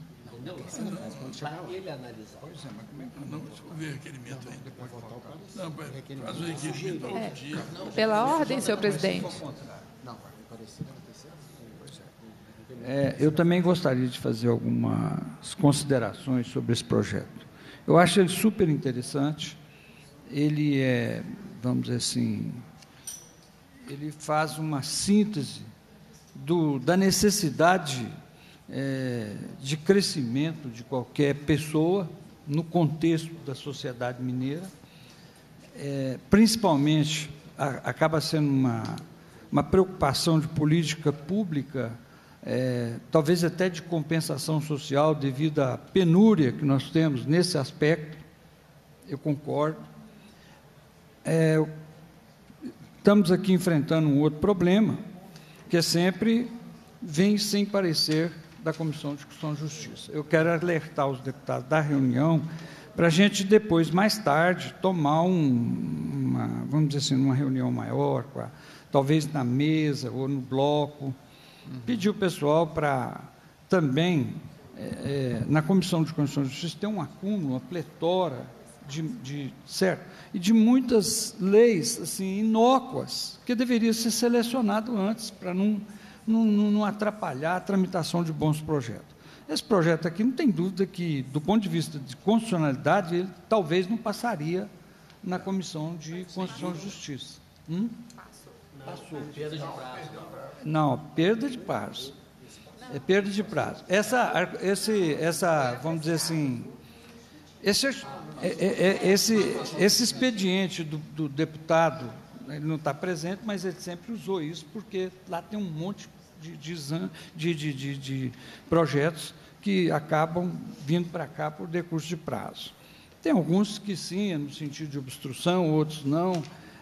Para ele analisar. Não, deixa eu ver o requerimento ainda. Não, faz o requerimento outro É, dia. pela ordem, senhor presidente. É, eu também gostaria de fazer algumas considerações sobre esse projeto. Eu acho ele super interessante. Ele é, vamos dizer assim, ele faz uma síntese do, da necessidade é, de crescimento de qualquer pessoa no contexto da sociedade mineira, é, principalmente a, acaba sendo uma, uma preocupação de política pública, é, talvez até de compensação social devido à penúria que nós temos nesse aspecto, eu concordo. É, estamos aqui enfrentando um outro problema, que é sempre vem sem parecer da Comissão de Constituição e Justiça. Eu quero alertar os deputados da reunião para a gente depois, mais tarde, tomar um, uma, vamos dizer assim, uma reunião maior, com a, talvez na mesa ou no bloco, uhum. Pedir o pessoal para também, é, é, na Comissão de Constituição e Justiça, ter um acúmulo, uma pletora de, de certo, e de muitas leis assim, inócuas, que deveria ser selecionado antes, para não Não, não atrapalhar a tramitação de bons projetos. Esse projeto aqui, não tem dúvida que, do ponto de vista de constitucionalidade, ele talvez não passaria na Comissão de Constituição e Justiça. Hum? Passou. Perda de prazo. Não, perda de prazo. É perda de prazo. Essa, esse, essa vamos dizer assim, esse, é, é, esse, esse expediente do, do deputado, ele não está presente, mas ele sempre usou isso, porque lá tem um monte de, de, de, de, de projetos que acabam vindo para cá por decurso de prazo. Tem alguns que sim, no sentido de obstrução, outros não.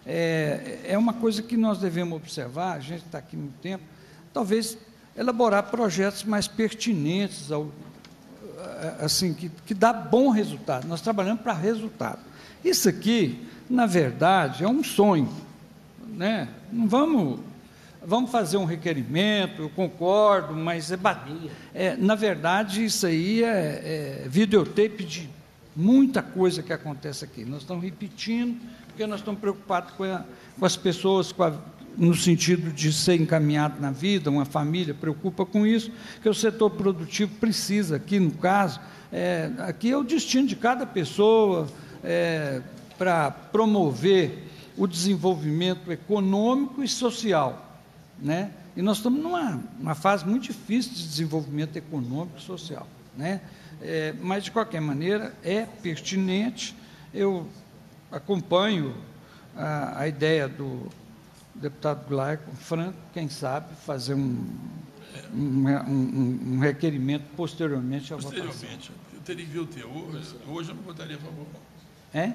É, é uma coisa que nós devemos observar, a gente está aqui muito tempo, talvez elaborar projetos mais pertinentes, ao, assim, que, que dá bom resultado. Nós trabalhamos para resultado. Isso aqui, na verdade, é um sonho. Né? Não vamos, vamos fazer um requerimento, eu concordo, mas é, é na verdade isso aí é, é videotape de muita coisa que acontece aqui. Nós estamos repetindo, porque nós estamos preocupados com, a, com as pessoas, com a, no sentido de ser encaminhado na vida, uma família preocupa com isso, que o setor produtivo precisa, aqui no caso, é, aqui é o destino de cada pessoa, é, para promover o desenvolvimento econômico e social, né? E nós estamos numa uma fase muito difícil de desenvolvimento econômico e social, né? É, mas, de qualquer maneira, é pertinente. Eu acompanho a, a ideia do deputado Glauco Franco, quem sabe, fazer um, um, um, um requerimento posteriormente à votação. Posteriormente, eu teria que ver o teor, hoje eu não votaria a favor, não. É?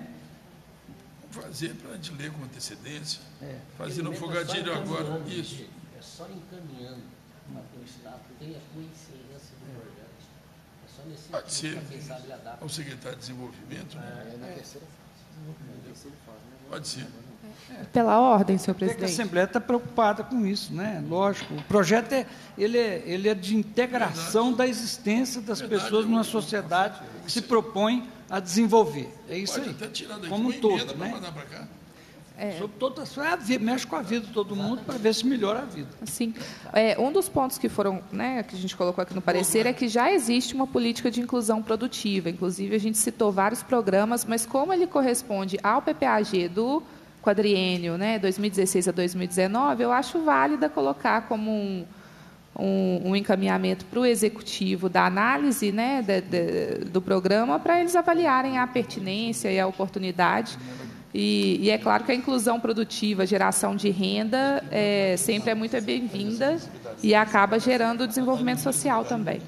Fazer para a gente ler com antecedência, é. fazer no fogatilho agora, isso. É só encaminhando para que o Estado tenha consciência do projeto. É só nesse Pode ser, quem sabe adapta. ao secretário de Desenvolvimento, né? É na terceira fase. Pode ser. Pela ordem, senhor É que presidente. a Assembleia está preocupada com isso, né? Lógico. O projeto é, ele é, ele é de integração Verdade. da existência das Verdade. pessoas numa sociedade que se propõe a desenvolver. É isso Pode aí. até tirar daqui como um todo, né? mandar para cá. É. Sobre toda a vida, mexe com a vida de todo mundo para ver se melhora a vida. Sim. É, um dos pontos que foram, né, que a gente colocou aqui no parecer é que já existe uma política de inclusão produtiva. Inclusive, a gente citou vários programas, mas como ele corresponde ao P P A G do quadriênio, né, dois mil e dezesseis a dois mil e dezenove, eu acho válida colocar como um, um, um encaminhamento para o executivo da análise, né, de, de, do programa, para eles avaliarem a pertinência e a oportunidade. E, e é claro que a inclusão produtiva, a geração de renda, é, sempre é muito bem-vinda e acaba gerando desenvolvimento social também.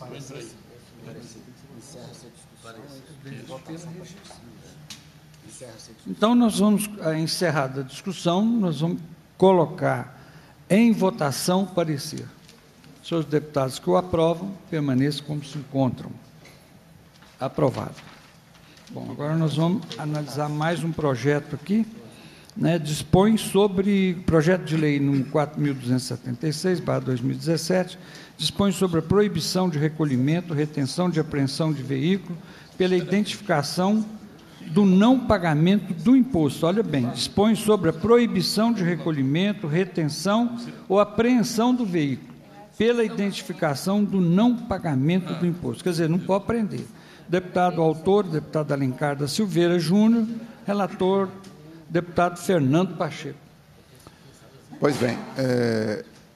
Então, nós vamos, encerrada a discussão, nós vamos colocar em votação o parecer. Senhores deputados que o aprovam, permaneçam como se encontram. Aprovado. Bom, agora nós vamos analisar mais um projeto aqui, né, dispõe sobre, projeto de lei número quatro mil duzentos e setenta e seis, barra dois mil e dezessete, dispõe sobre a proibição de recolhimento, retenção de apreensão de veículo pela identificação do não pagamento do imposto. Olha bem, dispõe sobre a proibição de recolhimento, retenção ou apreensão do veículo pela identificação do não pagamento do imposto. Quer dizer, não pode prender. Deputado autor, deputado Alencar da Silveira Júnior, relator, deputado Fernando Pacheco. Pois bem, é,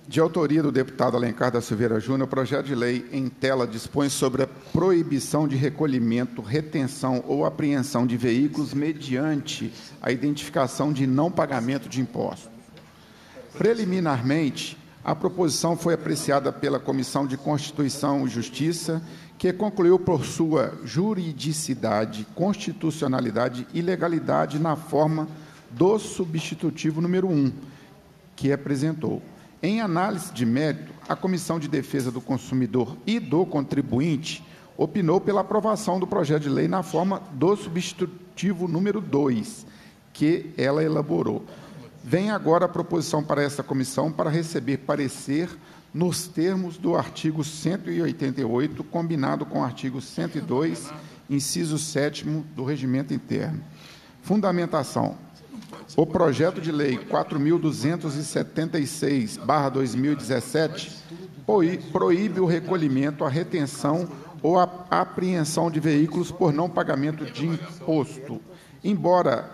De autoria do deputado Alencar da Silveira Júnior, o projeto de lei em tela dispõe sobre a proibição de recolhimento, retenção ou apreensão de veículos mediante a identificação de não pagamento de impostos. Preliminarmente, a proposição foi apreciada pela Comissão de Constituição e Justiça, que concluiu por sua juridicidade, constitucionalidade e legalidade na forma do substitutivo número um, que apresentou. Em análise de mérito, a Comissão de Defesa do Consumidor e do Contribuinte opinou pela aprovação do projeto de lei na forma do substitutivo número dois, que ela elaborou. Vem agora a proposição para esta comissão para receber parecer nos termos do artigo cento e oitenta e oito, combinado com o artigo cento e dois, inciso sétimo do Regimento Interno. Fundamentação. O projeto de lei quatro mil duzentos e setenta e seis barra dois mil e dezessete proíbe o recolhimento, a retenção ou a apreensão de veículos por não pagamento de imposto, embora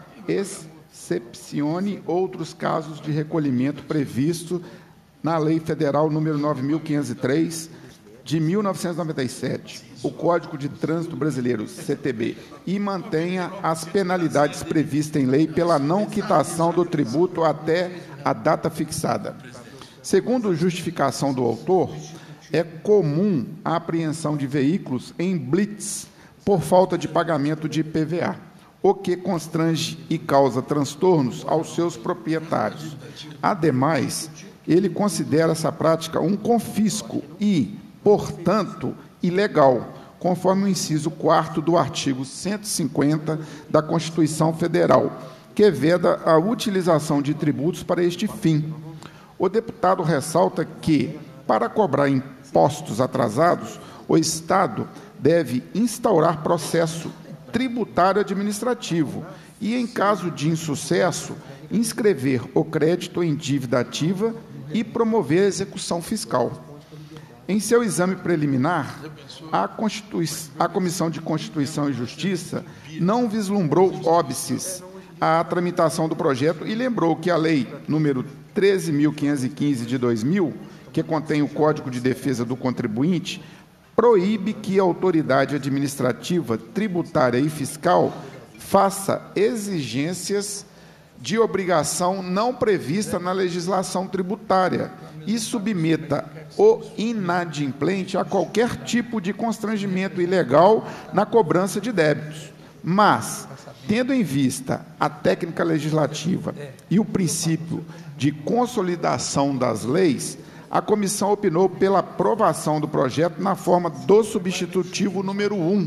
excepcione outros casos de recolhimento previsto na Lei Federal número nove mil quinhentos e três, de mil novecentos e noventa e sete, o Código de Trânsito Brasileiro, C T B, e mantenha as penalidades previstas em lei pela não quitação do tributo até a data fixada. Segundo justificação do autor, é comum a apreensão de veículos em blitz por falta de pagamento de I P V A, o que constrange e causa transtornos aos seus proprietários. Ademais, ele considera essa prática um confisco e, portanto, ilegal, conforme o inciso quarto do artigo cento e cinquenta da Constituição Federal, que veda a utilização de tributos para este fim. O deputado ressalta que, para cobrar impostos atrasados, o Estado deve instaurar processo tributário administrativo e, em caso de insucesso, inscrever o crédito em dívida ativa e promover a execução fiscal. Em seu exame preliminar, a, a Comissão de Constituição e Justiça não vislumbrou óbices à tramitação do projeto e lembrou que a Lei número treze mil quinhentos e quinze de dois mil, que contém o Código de Defesa do Contribuinte, proíbe que a autoridade administrativa, tributária e fiscal faça exigências de obrigação não prevista na legislação tributária e submeta o inadimplente a qualquer tipo de constrangimento ilegal na cobrança de débitos. Mas, tendo em vista a técnica legislativa e o princípio de consolidação das leis, a comissão opinou pela aprovação do projeto na forma do substitutivo número um,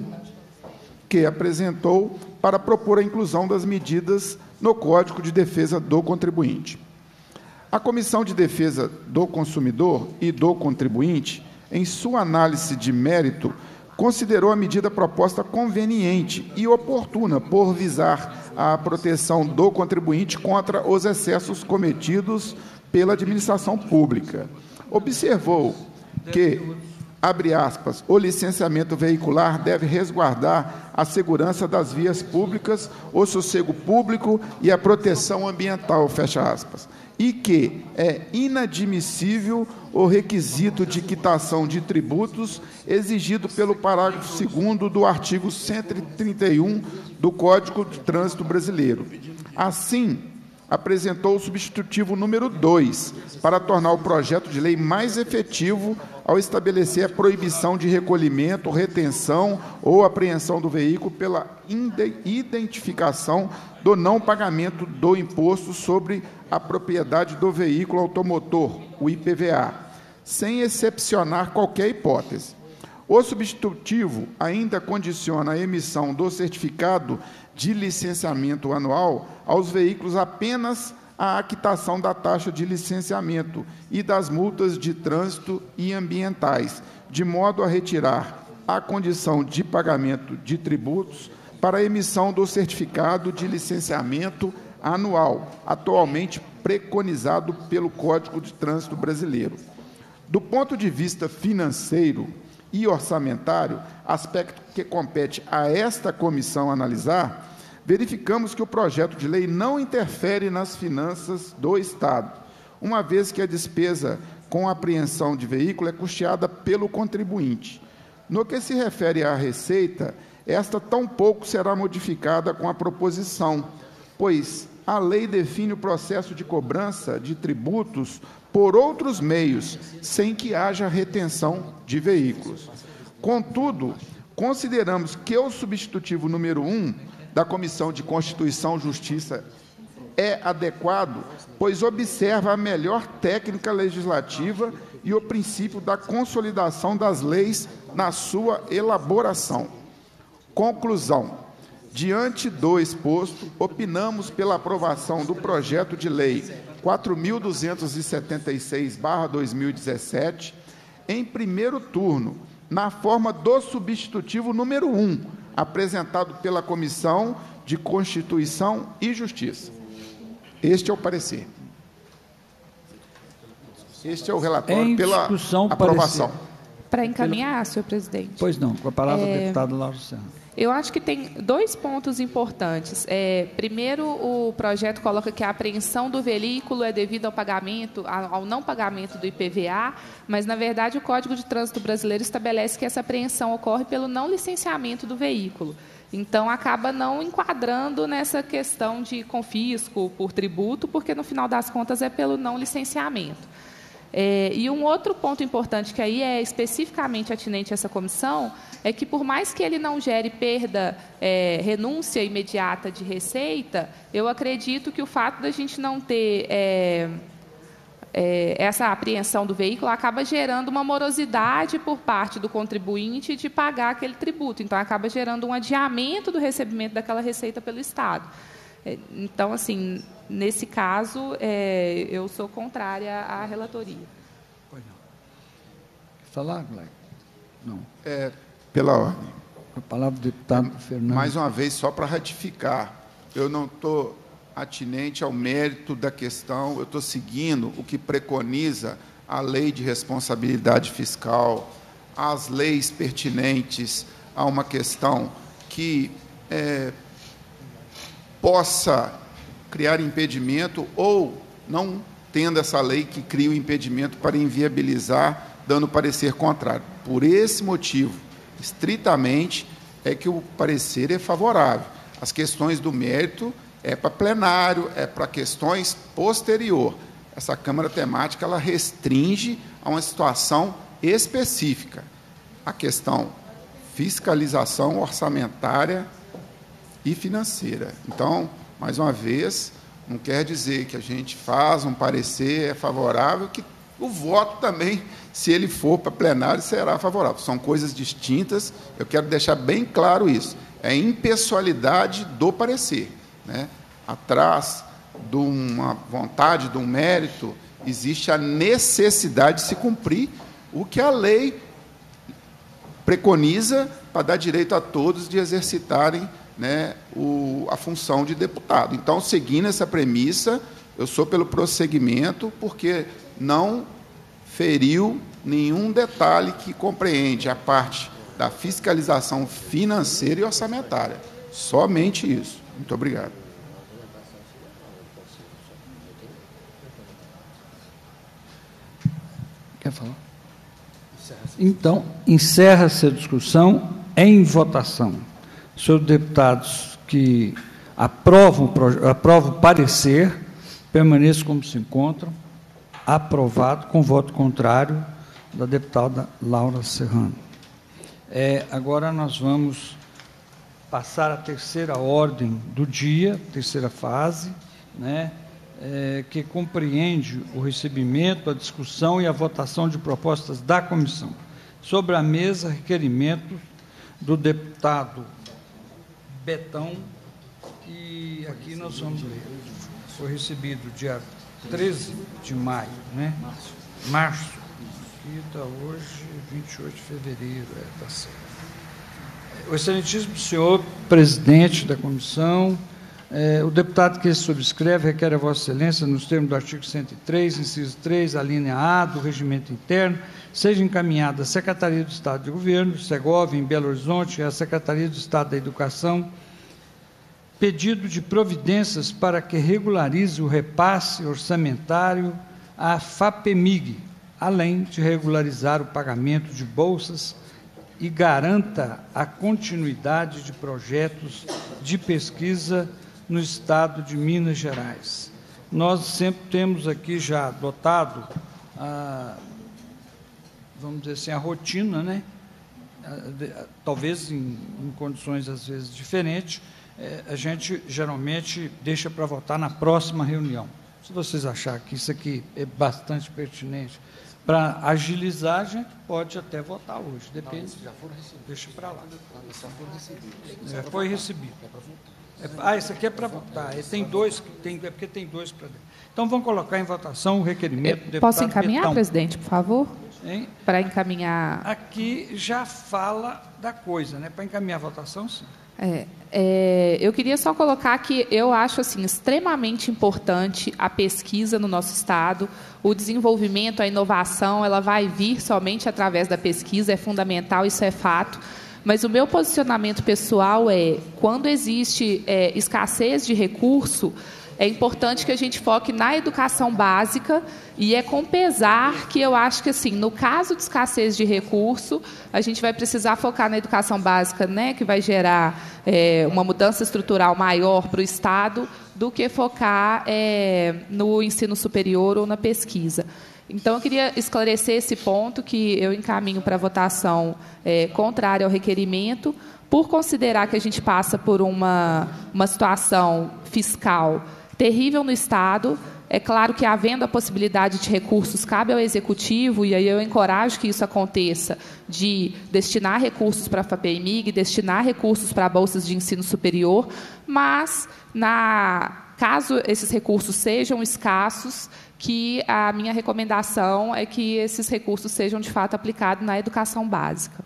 que apresentou para propor a inclusão das medidas no Código de Defesa do Contribuinte. A Comissão de Defesa do Consumidor e do Contribuinte, em sua análise de mérito, considerou a medida proposta conveniente e oportuna por visar a proteção do contribuinte contra os excessos cometidos pela administração pública. Observou que, abre aspas, o licenciamento veicular deve resguardar a segurança das vias públicas, o sossego público e a proteção ambiental, fecha aspas, e que é inadmissível o requisito de quitação de tributos exigido pelo parágrafo segundo do artigo cento e trinta e um do Código de Trânsito Brasileiro. Assim, apresentou o substitutivo número dois, para tornar o projeto de lei mais efetivo ao estabelecer a proibição de recolhimento, retenção ou apreensão do veículo pela identificação do não pagamento do imposto sobre a propriedade do veículo automotor, o I P V A, sem excepcionar qualquer hipótese. O substitutivo ainda condiciona a emissão do certificado de licenciamento anual aos veículos apenas à quitação da taxa de licenciamento e das multas de trânsito e ambientais, de modo a retirar a condição de pagamento de tributos para a emissão do certificado de licenciamento anual, atualmente preconizado pelo Código de Trânsito Brasileiro. Do ponto de vista financeiro e orçamentário, aspecto que compete a esta comissão analisar, verificamos que o projeto de lei não interfere nas finanças do Estado, uma vez que a despesa com apreensão de veículo é custeada pelo contribuinte. No que se refere à receita, esta tampouco será modificada com a proposição, pois a lei define o processo de cobrança de tributos por outros meios, sem que haja retenção de veículos. Contudo, consideramos que o substitutivo número um da Comissão de Constituição e Justiça é adequado, pois observa a melhor técnica legislativa e o princípio da consolidação das leis na sua elaboração. Conclusão. Diante do exposto, opinamos pela aprovação do projeto de lei quatro mil duzentos e setenta e seis barra dois mil e dezessete, em primeiro turno, na forma do substitutivo número um, apresentado pela Comissão de Constituição e Justiça. Este é o parecer. Este é o relatório pela aprovação. Para encaminhar, senhor presidente. Pois não, com a palavra é... a deputada Laura Serrano. Eu acho que tem dois pontos importantes. É, primeiro, o projeto coloca que a apreensão do veículo é devido ao pagamento, ao não pagamento do I P V A, mas, na verdade, o Código de Trânsito Brasileiro estabelece que essa apreensão ocorre pelo não licenciamento do veículo. Então, acaba não enquadrando nessa questão de confisco por tributo, porque, no final das contas, é pelo não licenciamento. É, e um outro ponto importante, que aí é especificamente atinente a essa comissão, é que, por mais que ele não gere perda, é, renúncia imediata de receita, eu acredito que o fato da gente não ter é, é, essa apreensão do veículo acaba gerando uma morosidade por parte do contribuinte de pagar aquele tributo. Então, acaba gerando um adiamento do recebimento daquela receita pelo Estado. Então, assim, nesse caso, é, eu sou contrária à relatoria. Pois não. Quer falar, Gleison? Não. É, pela ordem. A palavra do deputado é, Fernando. Mais uma vez, só para ratificar, eu não estou atinente ao mérito da questão, eu estou seguindo o que preconiza a Lei de Responsabilidade Fiscal, as leis pertinentes a uma questão que é, possa criar impedimento ou não tendo essa lei que cria o impedimento para inviabilizar, dando parecer contrário. Por esse motivo, estritamente, é que o parecer é favorável. As questões do mérito é para plenário, é para questões posterior. Essa Câmara Temática, ela restringe a uma situação específica. A questão fiscalização orçamentária e financeira. Então, mais uma vez, não quer dizer que a gente faz um parecer é favorável, que o voto também, se ele for para plenário, será favorável. São coisas distintas, eu quero deixar bem claro isso. É a impessoalidade do parecer, né? Atrás de uma vontade, de um mérito, existe a necessidade de se cumprir o que a lei preconiza para dar direito a todos de exercitarem, né, o, a função de deputado. Então, seguindo essa premissa, eu sou pelo prosseguimento, porque não feriu nenhum detalhe que compreende a parte da fiscalização financeira e orçamentária. Somente isso. Muito obrigado. Quer falar? Então, encerra-se a discussão em votação. Senhores deputados que aprovam, aprovam o parecer, permaneçam como se encontram. Aprovado, com voto contrário da deputada Laura Serrano. É, agora nós vamos passar à terceira ordem do dia, terceira fase, né, é, que compreende o recebimento, a discussão e a votação de propostas da comissão. Sobre a mesa, requerimento do deputado Betão, e aqui nós vamos ler. Foi recebido dia treze de maio, né? Março. Março. Aqui está hoje, vinte e oito de fevereiro, é, está certo. O excelentíssimo senhor presidente da comissão, é, o deputado que subscreve requer a Vossa Excelência, nos termos do artigo cento e três, inciso três, a linha A do Regimento Interno, seja encaminhada à Secretaria do Estado de Governo, Segovia, em Belo Horizonte, e à Secretaria do Estado da Educação, pedido de providências para que regularize o repasse orçamentário à FAPEMIG, além de regularizar o pagamento de bolsas e garanta a continuidade de projetos de pesquisa no Estado de Minas Gerais. Nós sempre temos aqui já adotado, a, vamos dizer assim, a rotina, né? Talvez em, em condições, às vezes, diferentes, é, a gente geralmente deixa para votar na próxima reunião. Se vocês acharem que isso aqui é bastante pertinente para agilizar, a gente pode até votar hoje, depende. Já foram recebidos. Deixa para lá. Já foram recebidos. É, foi recebido. É, ah, esse aqui é para votar. É, tem dois, tem, é porque tem dois para dentro. Então, vamos colocar em votação o requerimento do deputado Posso encaminhar, Betão. Presidente, por favor? Hein? Para encaminhar... Aqui já fala da coisa, né? Para encaminhar a votação, sim. É, é, eu queria só colocar que eu acho assim, extremamente importante a pesquisa no nosso Estado, o desenvolvimento, a inovação, ela vai vir somente através da pesquisa, é fundamental, isso é fato. Mas o meu posicionamento pessoal é, quando existe é, escassez de recurso, é importante que a gente foque na educação básica, e é com pesar que eu acho que, assim, no caso de escassez de recurso, a gente vai precisar focar na educação básica, né, que vai gerar é, uma mudança estrutural maior para o Estado, do que focar é, no ensino superior ou na pesquisa. Então, eu queria esclarecer esse ponto, que eu encaminho para votação é, contrária ao requerimento, por considerar que a gente passa por uma, uma situação fiscal terrível no Estado. É claro que, havendo a possibilidade de recursos, cabe ao Executivo, e aí eu encorajo que isso aconteça, de destinar recursos para a FAPEMIG, destinar recursos para bolsas de ensino superior, mas, na, caso esses recursos sejam escassos, que a minha recomendação é que esses recursos sejam, de fato, aplicados na educação básica.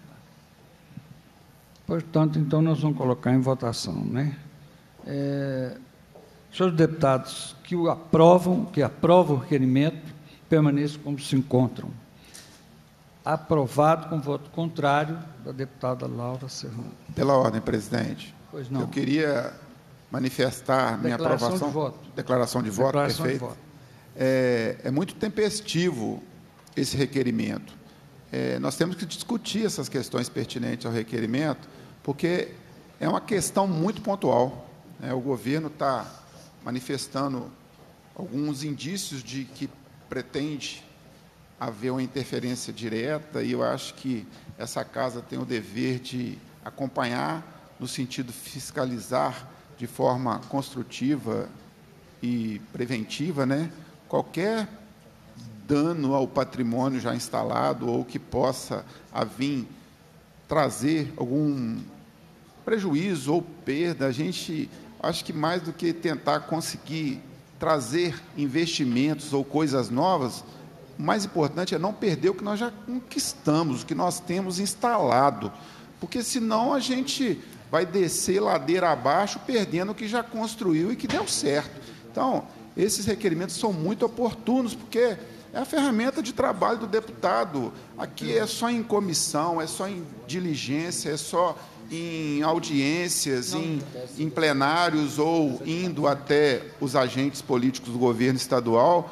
Portanto, então, nós vamos colocar em votação, né? É... Senhores deputados que o aprovam, que aprovam o requerimento, permaneçam como se encontram. Aprovado com voto contrário da deputada Laura Serrano. Pela ordem, presidente. Pois não. Eu queria manifestar minha Declaração aprovação. de voto. Declaração de voto, Declaração perfeito. de voto. É, é muito tempestivo esse requerimento. É, nós temos que discutir essas questões pertinentes ao requerimento, porque é uma questão muito pontual. Né? O governo está manifestando alguns indícios de que pretende haver uma interferência direta, e eu acho que essa casa tem o dever de acompanhar, no sentido de fiscalizar de forma construtiva e preventiva, né, qualquer dano ao patrimônio já instalado ou que possa a vir trazer algum prejuízo ou perda. A gente... acho que mais do que tentar conseguir trazer investimentos ou coisas novas, o mais importante é não perder o que nós já conquistamos, o que nós temos instalado, porque senão a gente vai descer ladeira abaixo perdendo o que já construiu e que deu certo. Então, esses requerimentos são muito oportunos, porque é a ferramenta de trabalho do deputado. Aqui é só em comissão, é só em diligência, é só em audiências, em, em plenários ou indo até os agentes políticos do governo estadual.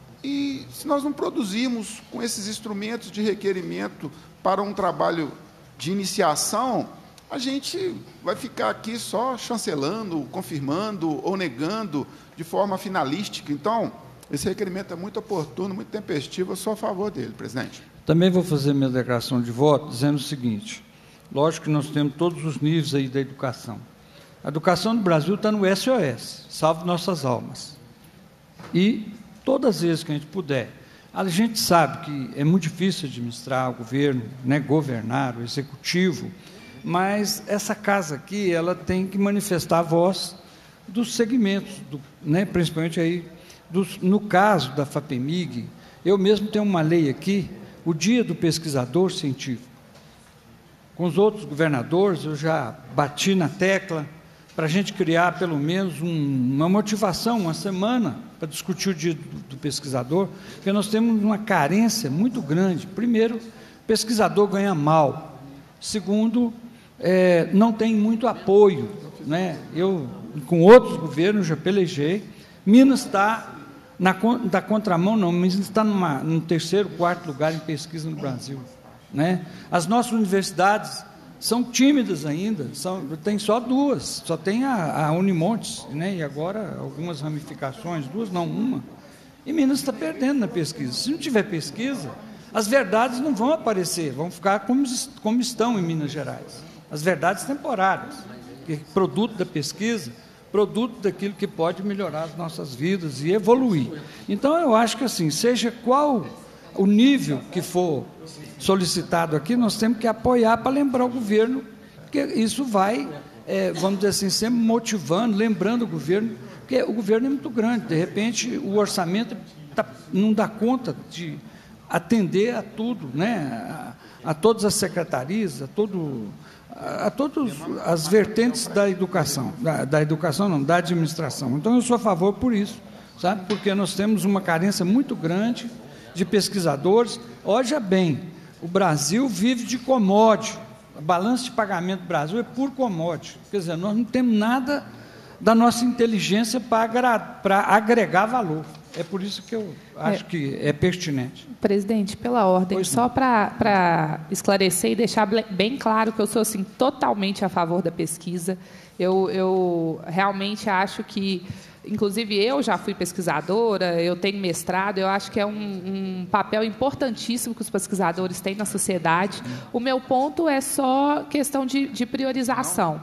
E se nós não produzirmos com esses instrumentos de requerimento para um trabalho de iniciação, a gente vai ficar aqui só chancelando, confirmando ou negando de forma finalística. Então, esse requerimento é muito oportuno, muito tempestivo, eu sou a favor dele, presidente. Também vou fazer minha declaração de voto dizendo o seguinte: lógico que nós temos todos os níveis aí da educação. A educação no Brasil está no S O S, salve nossas almas. E todas as vezes que a gente puder, a gente sabe que é muito difícil administrar o governo, né, governar, o executivo, mas essa casa aqui, ela tem que manifestar a voz dos segmentos, do, né, principalmente aí, dos, no caso da FAPEMIG, eu mesmo tenho uma lei aqui, o Dia do Pesquisador Científico. Com os outros governadores, eu já bati na tecla para a gente criar pelo menos um, uma motivação, uma semana, para discutir o dia do, do pesquisador, porque nós temos uma carência muito grande. Primeiro, o pesquisador ganha mal. Segundo, é, não tem muito apoio. Né? Eu, com outros governos, já pelejei. Minas está Na, da contramão, não, mas está numa, no terceiro, quarto lugar em pesquisa no Brasil. Né? As nossas universidades são tímidas ainda, são, tem só duas, só tem a, a Unimontes, né? E agora algumas ramificações, duas não, uma. E Minas está perdendo na pesquisa. Se não tiver pesquisa, as verdades não vão aparecer, vão ficar como, como estão em Minas Gerais. As verdades temporárias, que é produto da pesquisa, produto daquilo que pode melhorar as nossas vidas e evoluir. Então, eu acho que, assim, seja qual o nível que for solicitado aqui, nós temos que apoiar para lembrar o governo, porque isso vai, é, vamos dizer assim, sempre motivando, lembrando o governo, porque o governo é muito grande, de repente o orçamento tá, não dá conta de atender a tudo, né? a, a todas as secretarias, a todo... a todas as vertentes da educação, da, da educação não, da administração. Então, eu sou a favor por isso, sabe? Porque nós temos uma carência muito grande de pesquisadores. Olha bem, o Brasil vive de commodity, o balanço de pagamento do Brasil é por commodity, quer dizer, nós não temos nada da nossa inteligência para agregar valor. É por isso que eu acho é, que é pertinente. Presidente, pela ordem, pois só para esclarecer e deixar bem claro que eu sou assim, totalmente a favor da pesquisa. Eu, eu realmente acho que, inclusive eu já fui pesquisadora, eu tenho mestrado, eu acho que é um, um papel importantíssimo que os pesquisadores têm na sociedade. O meu ponto é só questão de, de priorização.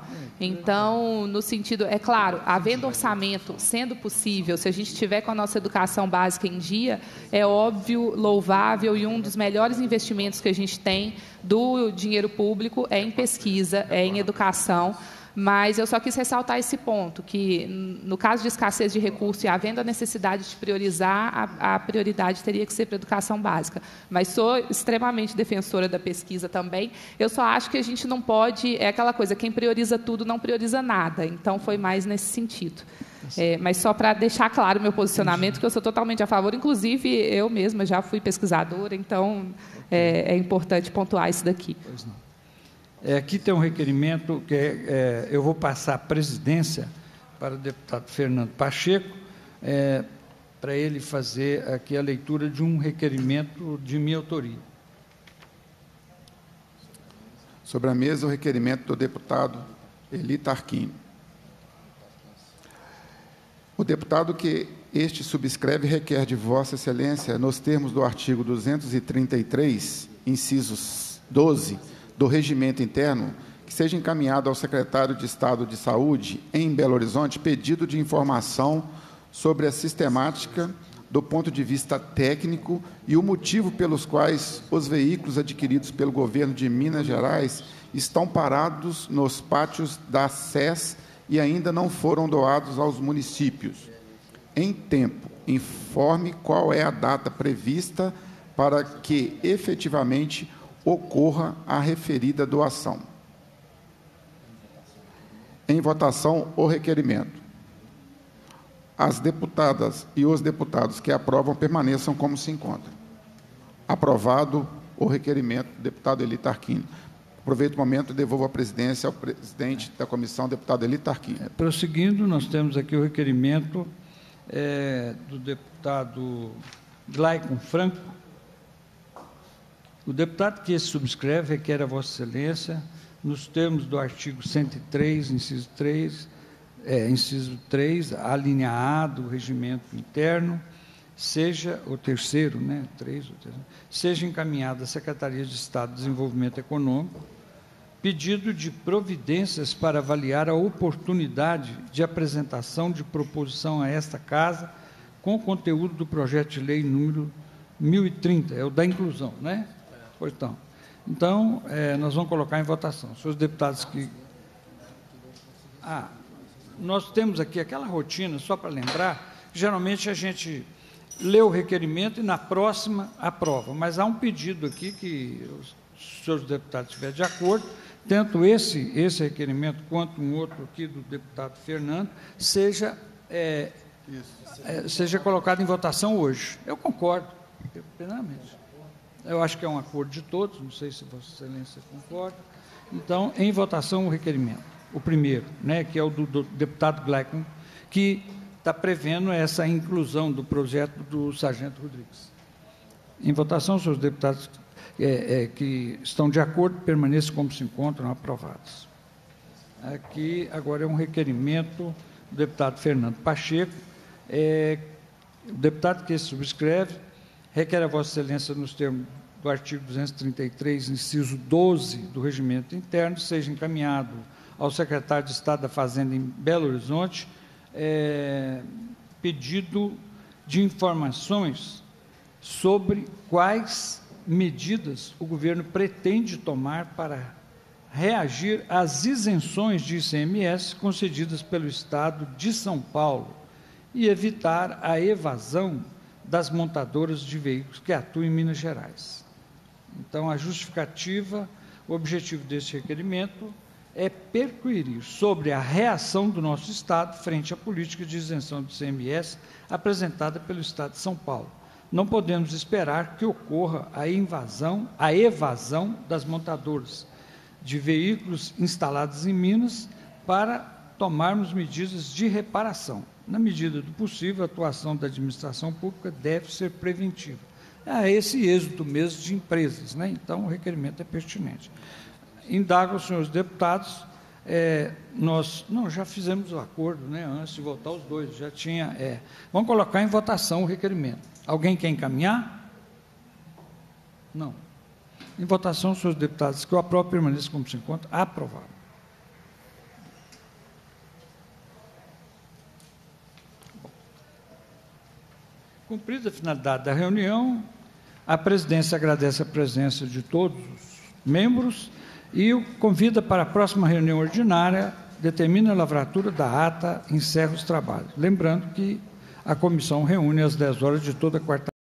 Então, no sentido, é claro, havendo orçamento, sendo possível, se a gente tiver com a nossa educação básica em dia, é óbvio, louvável, e um dos melhores investimentos que a gente tem do dinheiro público é em pesquisa, é em educação. Mas eu só quis ressaltar esse ponto, que no caso de escassez de recursos e havendo a necessidade de priorizar, a, a prioridade teria que ser para a educação básica. Mas sou extremamente defensora da pesquisa também. Eu só acho que a gente não pode, é aquela coisa, quem prioriza tudo não prioriza nada. Então, foi mais nesse sentido. É, mas só para deixar claro o meu posicionamento, que eu sou totalmente a favor, inclusive eu mesma já fui pesquisadora, então é, é importante pontuar isso daqui. Pois não. É, aqui tem um requerimento que é, é, eu vou passar a presidência para o deputado Fernando Pacheco, é, para ele fazer aqui a leitura de um requerimento de minha autoria. Sobre a mesa, o requerimento do deputado Eli Tarquini. O deputado que este subscreve requer de Vossa Excelência, nos termos do artigo duzentos e trinta e três, incisos doze, do Regimento Interno, que seja encaminhado ao secretário de Estado de Saúde, em Belo Horizonte, pedido de informação sobre a sistemática do ponto de vista técnico e o motivo pelos quais os veículos adquiridos pelo governo de Minas Gerais estão parados nos pátios da S E S e ainda não foram doados aos municípios. Em tempo, informe qual é a data prevista para que, efetivamente, ocorra a referida doação. Em votação, o requerimento. As deputadas e os deputados que aprovam permaneçam como se encontram. Aprovado o requerimento do deputado Eli Tarquini. Aproveito o momento e devolvo a presidência ao presidente da comissão, deputado Eli Tarquini. É, prosseguindo, nós temos aqui o requerimento é, do deputado Glaicon Franco. O deputado que esse subscreve requer a Vossa Excelência, nos termos do artigo cento e três, inciso três, é, inciso três, a linha A do regimento interno, seja o terceiro, né, três, o terceiro, seja encaminhada à Secretaria de Estado de Desenvolvimento Econômico, pedido de providências para avaliar a oportunidade de apresentação de proposição a esta Casa com o conteúdo do projeto de lei número mil e trinta, é o da inclusão, né? Pois então, então é, nós vamos colocar em votação. Senhores deputados que... Ah, nós temos aqui aquela rotina, só para lembrar, geralmente a gente lê o requerimento e na próxima aprova, mas há um pedido aqui que os senhores deputados estiverem de acordo, tanto esse, esse requerimento quanto um outro aqui do deputado Fernando, seja, é, é, seja colocado em votação hoje. Eu concordo, plenamente. Eu acho que é um acordo de todos, não sei se Vossa Excelência concorda. Então, em votação, o requerimento. O primeiro, né, que é o do, do deputado Glaicon, que está prevendo essa inclusão do projeto do Sargento Rodrigues. Em votação, senhores deputados é, é, que estão de acordo, permaneçam como se encontram, aprovados. Aqui, agora, é um requerimento do deputado Fernando Pacheco. É, o deputado que subscreve requer a Vossa Excelência, nos termos do artigo duzentos e trinta e três, inciso doze do Regimento Interno, seja encaminhado ao secretário de Estado da Fazenda em Belo Horizonte é, pedido de informações sobre quais medidas o governo pretende tomar para reagir às isenções de I C M S concedidas pelo Estado de São Paulo e evitar a evasão das montadoras de veículos que atuam em Minas Gerais. Então, a justificativa, o objetivo desse requerimento é perquirir sobre a reação do nosso Estado frente à política de isenção do I C M S apresentada pelo Estado de São Paulo. Não podemos esperar que ocorra a invasão, a evasão das montadoras de veículos instalados em Minas para tomarmos medidas de reparação. Na medida do possível, a atuação da administração pública deve ser preventiva. É esse êxito mesmo de empresas, né? Então, o requerimento é pertinente. Indago aos senhores deputados, é, nós não, já fizemos o acordo, né, antes de votar os dois, já tinha... É, vamos colocar em votação o requerimento. Alguém quer encaminhar? Não. Em votação, senhores deputados, que eu aprovo, permaneça como se encontra, aprovado. Cumprida a finalidade da reunião, a presidência agradece a presença de todos os membros e o convida para a próxima reunião ordinária, determina a lavratura da ata, encerra os trabalhos. Lembrando que a comissão reúne às dez horas de toda quarta-feira.